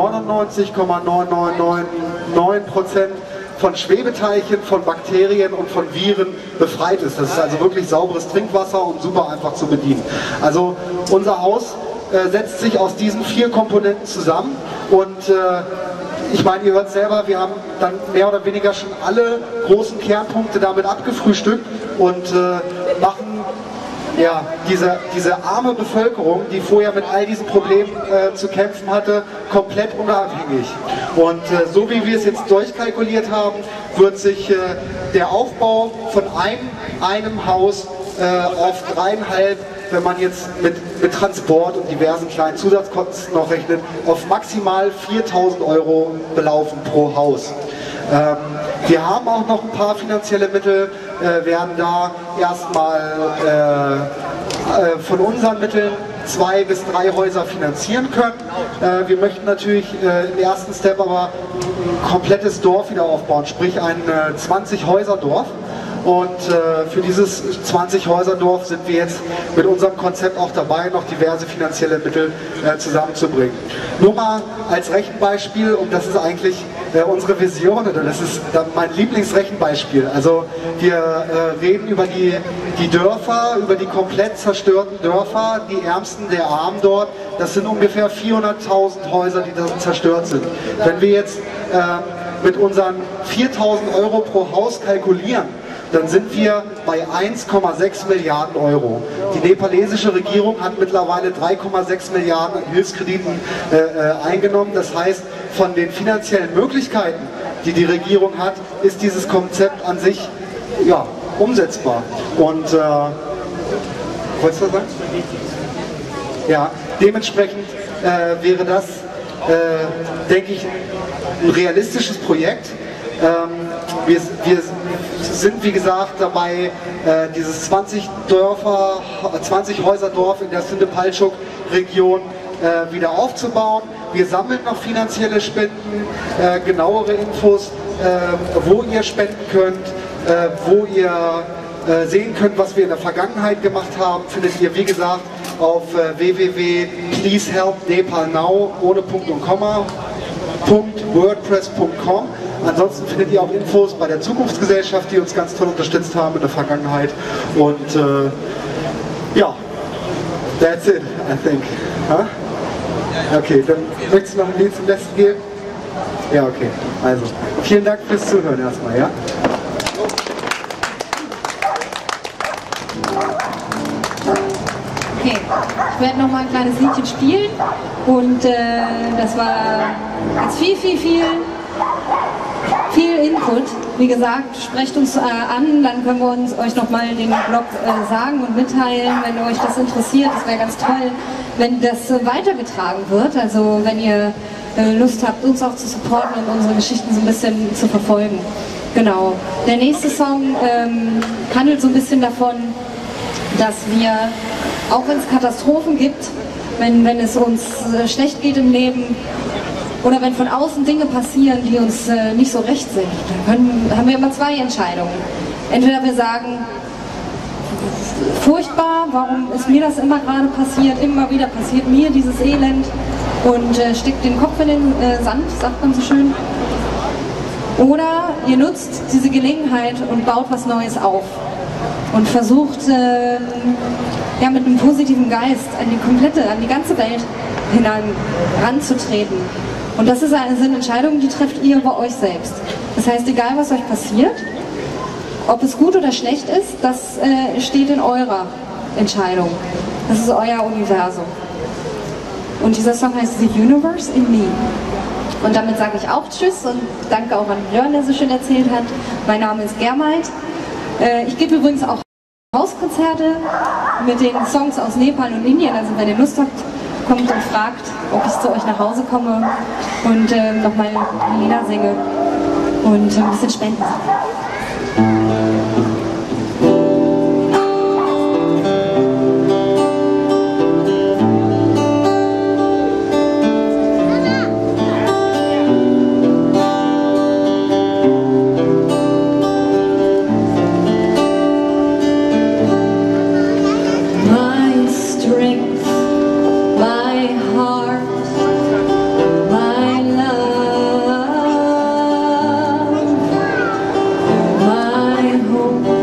99,9999% von Schwebeteilchen, von Bakterien und von Viren befreit ist. Das ist also wirklich sauberes Trinkwasser und super einfach zu bedienen. Also unser Haus setzt sich aus diesen 4 Komponenten zusammen und ich meine, ihr hört selber, wir haben dann mehr oder weniger schon alle großen Kernpunkte damit abgefrühstückt und machen ja, diese arme Bevölkerung, die vorher mit all diesen Problemen zu kämpfen hatte, komplett unabhängig. Und so wie wir es jetzt durchkalkuliert haben, wird sich der Aufbau von einem Haus auf 3,5, wenn man jetzt mit Transport und diversen kleinen Zusatzkosten noch rechnet, auf maximal 4.000 € belaufen pro Haus. Wir haben auch noch ein paar finanzielle Mittel, werden da erstmal von unseren Mitteln 2 bis 3 Häuser finanzieren können. Wir möchten natürlich im ersten Step aber ein komplettes Dorf wieder aufbauen, sprich ein 20-Häuser-Dorf. Und für dieses 20-Häuser-Dorf sind wir jetzt mit unserem Konzept auch dabei, noch diverse finanzielle Mittel zusammenzubringen. Nur mal als Rechenbeispiel, und das ist eigentlich unsere Vision, oder das ist mein Lieblingsrechenbeispiel. Also wir reden über die Dörfer, über die komplett zerstörten Dörfer, die Ärmsten der Armen dort. Das sind ungefähr 400.000 Häuser, die da zerstört sind. Wenn wir jetzt mit unseren 4.000 Euro pro Haus kalkulieren, dann sind wir bei 1,6 Milliarden Euro. Die nepalesische Regierung hat mittlerweile 3,6 Milliarden an Hilfskrediten eingenommen. Das heißt, von den finanziellen Möglichkeiten, die die Regierung hat, ist dieses Konzept an sich ja, umsetzbar. Und wolltest du was sagen? Ja, dementsprechend wäre das, denke ich, ein realistisches Projekt. Wir sind, wie gesagt, dabei, dieses 20 Häuser-Dorf in der Sindhe-Palchuk-Region wieder aufzubauen. Wir sammeln noch finanzielle Spenden, genauere Infos, wo ihr spenden könnt, wo ihr sehen könnt, was wir in der Vergangenheit gemacht haben, findet ihr, wie gesagt, auf www.pleasehelpnepalnow ohne Punkt und Komma .wordpress.com. Ansonsten findet ihr auch Infos bei der Zukunftsgesellschaft, die uns ganz toll unterstützt haben in der Vergangenheit. Und ja, that's it, I think. Huh? Okay, dann möchtest du noch ein Lied zum Besten geben? Ja, okay. Also, vielen Dank fürs Zuhören erstmal, ja? Okay, ich werde noch mal ein kleines Liedchen spielen und das war jetzt viel Input. Wie gesagt, sprecht uns an, dann können wir euch noch mal den Blog sagen und mitteilen, wenn euch das interessiert. Das wäre ganz toll, wenn das weitergetragen wird. Also wenn ihr Lust habt, uns auch zu supporten und unsere Geschichten so ein bisschen zu verfolgen. Genau. Der nächste Song handelt so ein bisschen davon, dass wir, auch wenn es Katastrophen gibt, wenn es uns schlecht geht im Leben oder wenn von außen Dinge passieren, die uns nicht so recht sind, dann haben wir immer 2 Entscheidungen. Entweder wir sagen, furchtbar, warum ist mir das immer gerade passiert, immer wieder passiert mir dieses Elend, und steckt den Kopf in den Sand, sagt man so schön. Oder ihr nutzt diese Gelegenheit und baut was Neues auf und versucht ja, mit einem positiven Geist an die ganze Welt hinein ranzutreten. Und das sind Entscheidungen, die trefft ihr bei euch selbst. Das heißt, egal was euch passiert, ob es gut oder schlecht ist, das steht in eurer Entscheidung. Das ist euer Universum. Und dieser Song heißt The Universe in Me. Und damit sage ich auch Tschüss und danke auch an Björn, der so schön erzählt hat. Mein Name ist Germaid. Ich gebe übrigens auch Hauskonzerte mit den Songs aus Nepal und Indien. Also wenn ihr Lust habt, kommt und fragt, ob ich zu euch nach Hause komme und nochmal Lieder singe und ein bisschen spenden. Hope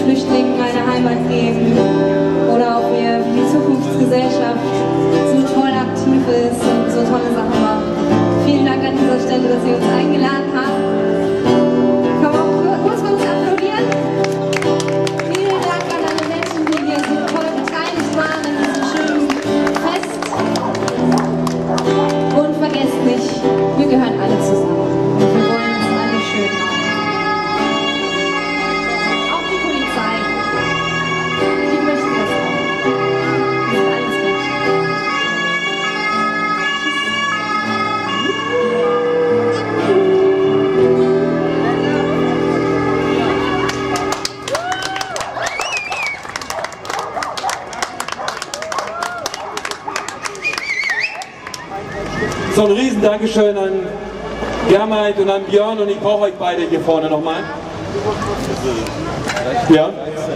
Flüchtlingen eine Heimat geben oder ob wir wie die Zukunftsgesellschaft so toll aktiv ist und so tolle Sachen macht. Vielen Dank an dieser Stelle, dass ihr uns eingeladen habt. Können wir kurz für uns applaudieren? Vielen Dank an alle Menschen, die hier so toll beteiligt waren an diesem schönen Fest. Und vergesst nicht, wir gehören alle zusammen. Und wir wollen uns alle schön machen. Auch die Polizei. Die möchten das auch. Das ist alles Menschen. So ein riesen Dankeschön an Germeit und an Björn, und ich brauche euch beide hier vorne nochmal. Ja?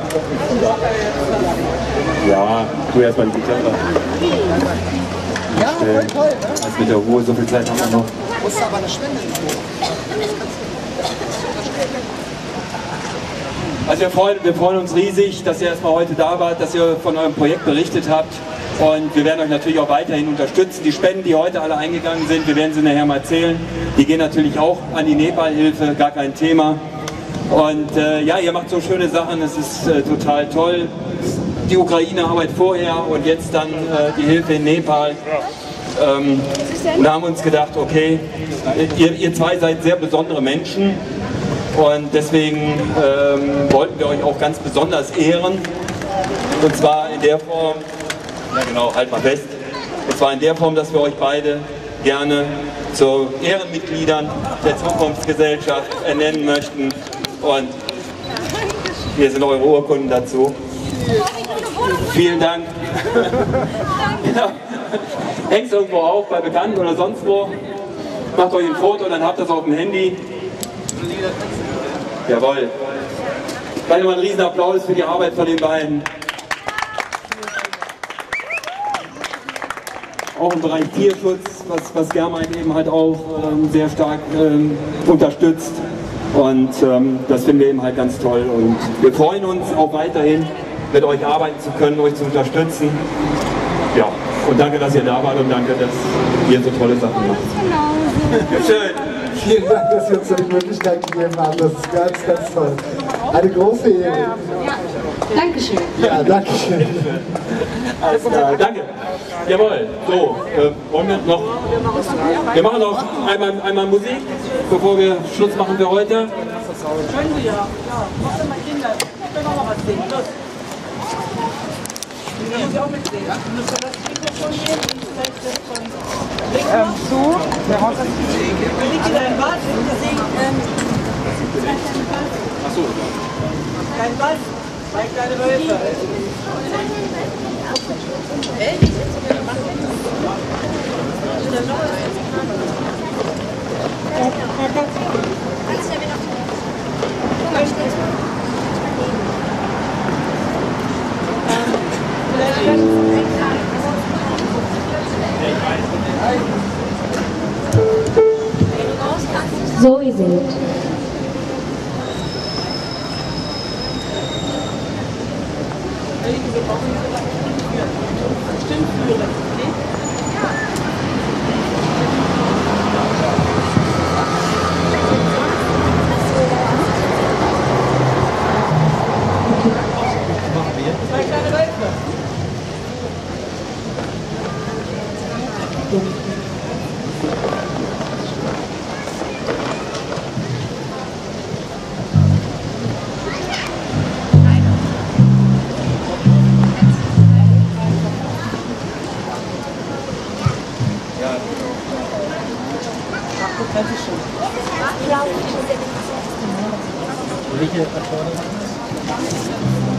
Ja, tu erstmal die Gitarre. Ja, voll toll. Also mit der Ruhe, so viel Zeit haben wir noch. Du musst aber eine Spende Also wir freuen uns riesig, dass ihr erstmal heute da wart, dass ihr von eurem Projekt berichtet habt. Und wir werden euch natürlich auch weiterhin unterstützen. Die Spenden, die heute alle eingegangen sind, wir werden sie nachher mal zählen. Die gehen natürlich auch an die Nepal-Hilfe, gar kein Thema. Und ja, ihr macht so schöne Sachen, es ist total toll. Die Ukraine-Arbeit vorher und jetzt dann die Hilfe in Nepal. Und da haben wir uns gedacht, okay, ihr zwei seid sehr besondere Menschen. Und deswegen wollten wir euch auch ganz besonders ehren. Und zwar in der Form, ja genau, halt mal fest. Und zwar in der Form, dass wir euch beide gerne zu Ehrenmitgliedern der Zukunftsgesellschaft ernennen möchten. Und hier sind eure Urkunden dazu. Vielen Dank. Ja. Hängt irgendwo auf, bei Bekannten oder sonst wo. Macht euch ein Foto, dann habt ihr es auf dem Handy. Jawohl. Gleich nochmal einen riesen Applaus für die Arbeit von den beiden. Auch im Bereich Tierschutz, was Germeit eben halt auch sehr stark unterstützt. Und das finden wir eben halt ganz toll. Und wir freuen uns auch weiterhin, mit euch arbeiten zu können, euch zu unterstützen. Ja, und danke, dass ihr da wart, und danke, dass ihr so tolle Sachen macht. Schön. Vielen Dank, dass ihr uns die Möglichkeit gegeben habt. Das ist ganz, ganz toll. Eine große Ehre. Ja, Dankeschön. Ja, danke schön. Alles klar, danke. Jawohl, so, wollen wir noch? Wir machen noch einmal Musik, bevor wir Schluss machen für heute. Können Sie ja. Mach doch mal Kinder. Ich will noch mal was singen. Los. Da muss ich auch mitsingen. Müssen wir das Mikrofon geben und vielleicht das von links so. Liegt in deinem Bad? Achso. Kein Bass. Zwei kleine Wölfe. Echt? So ist es. Zwei kleine Wölfe. Welche Akkorde?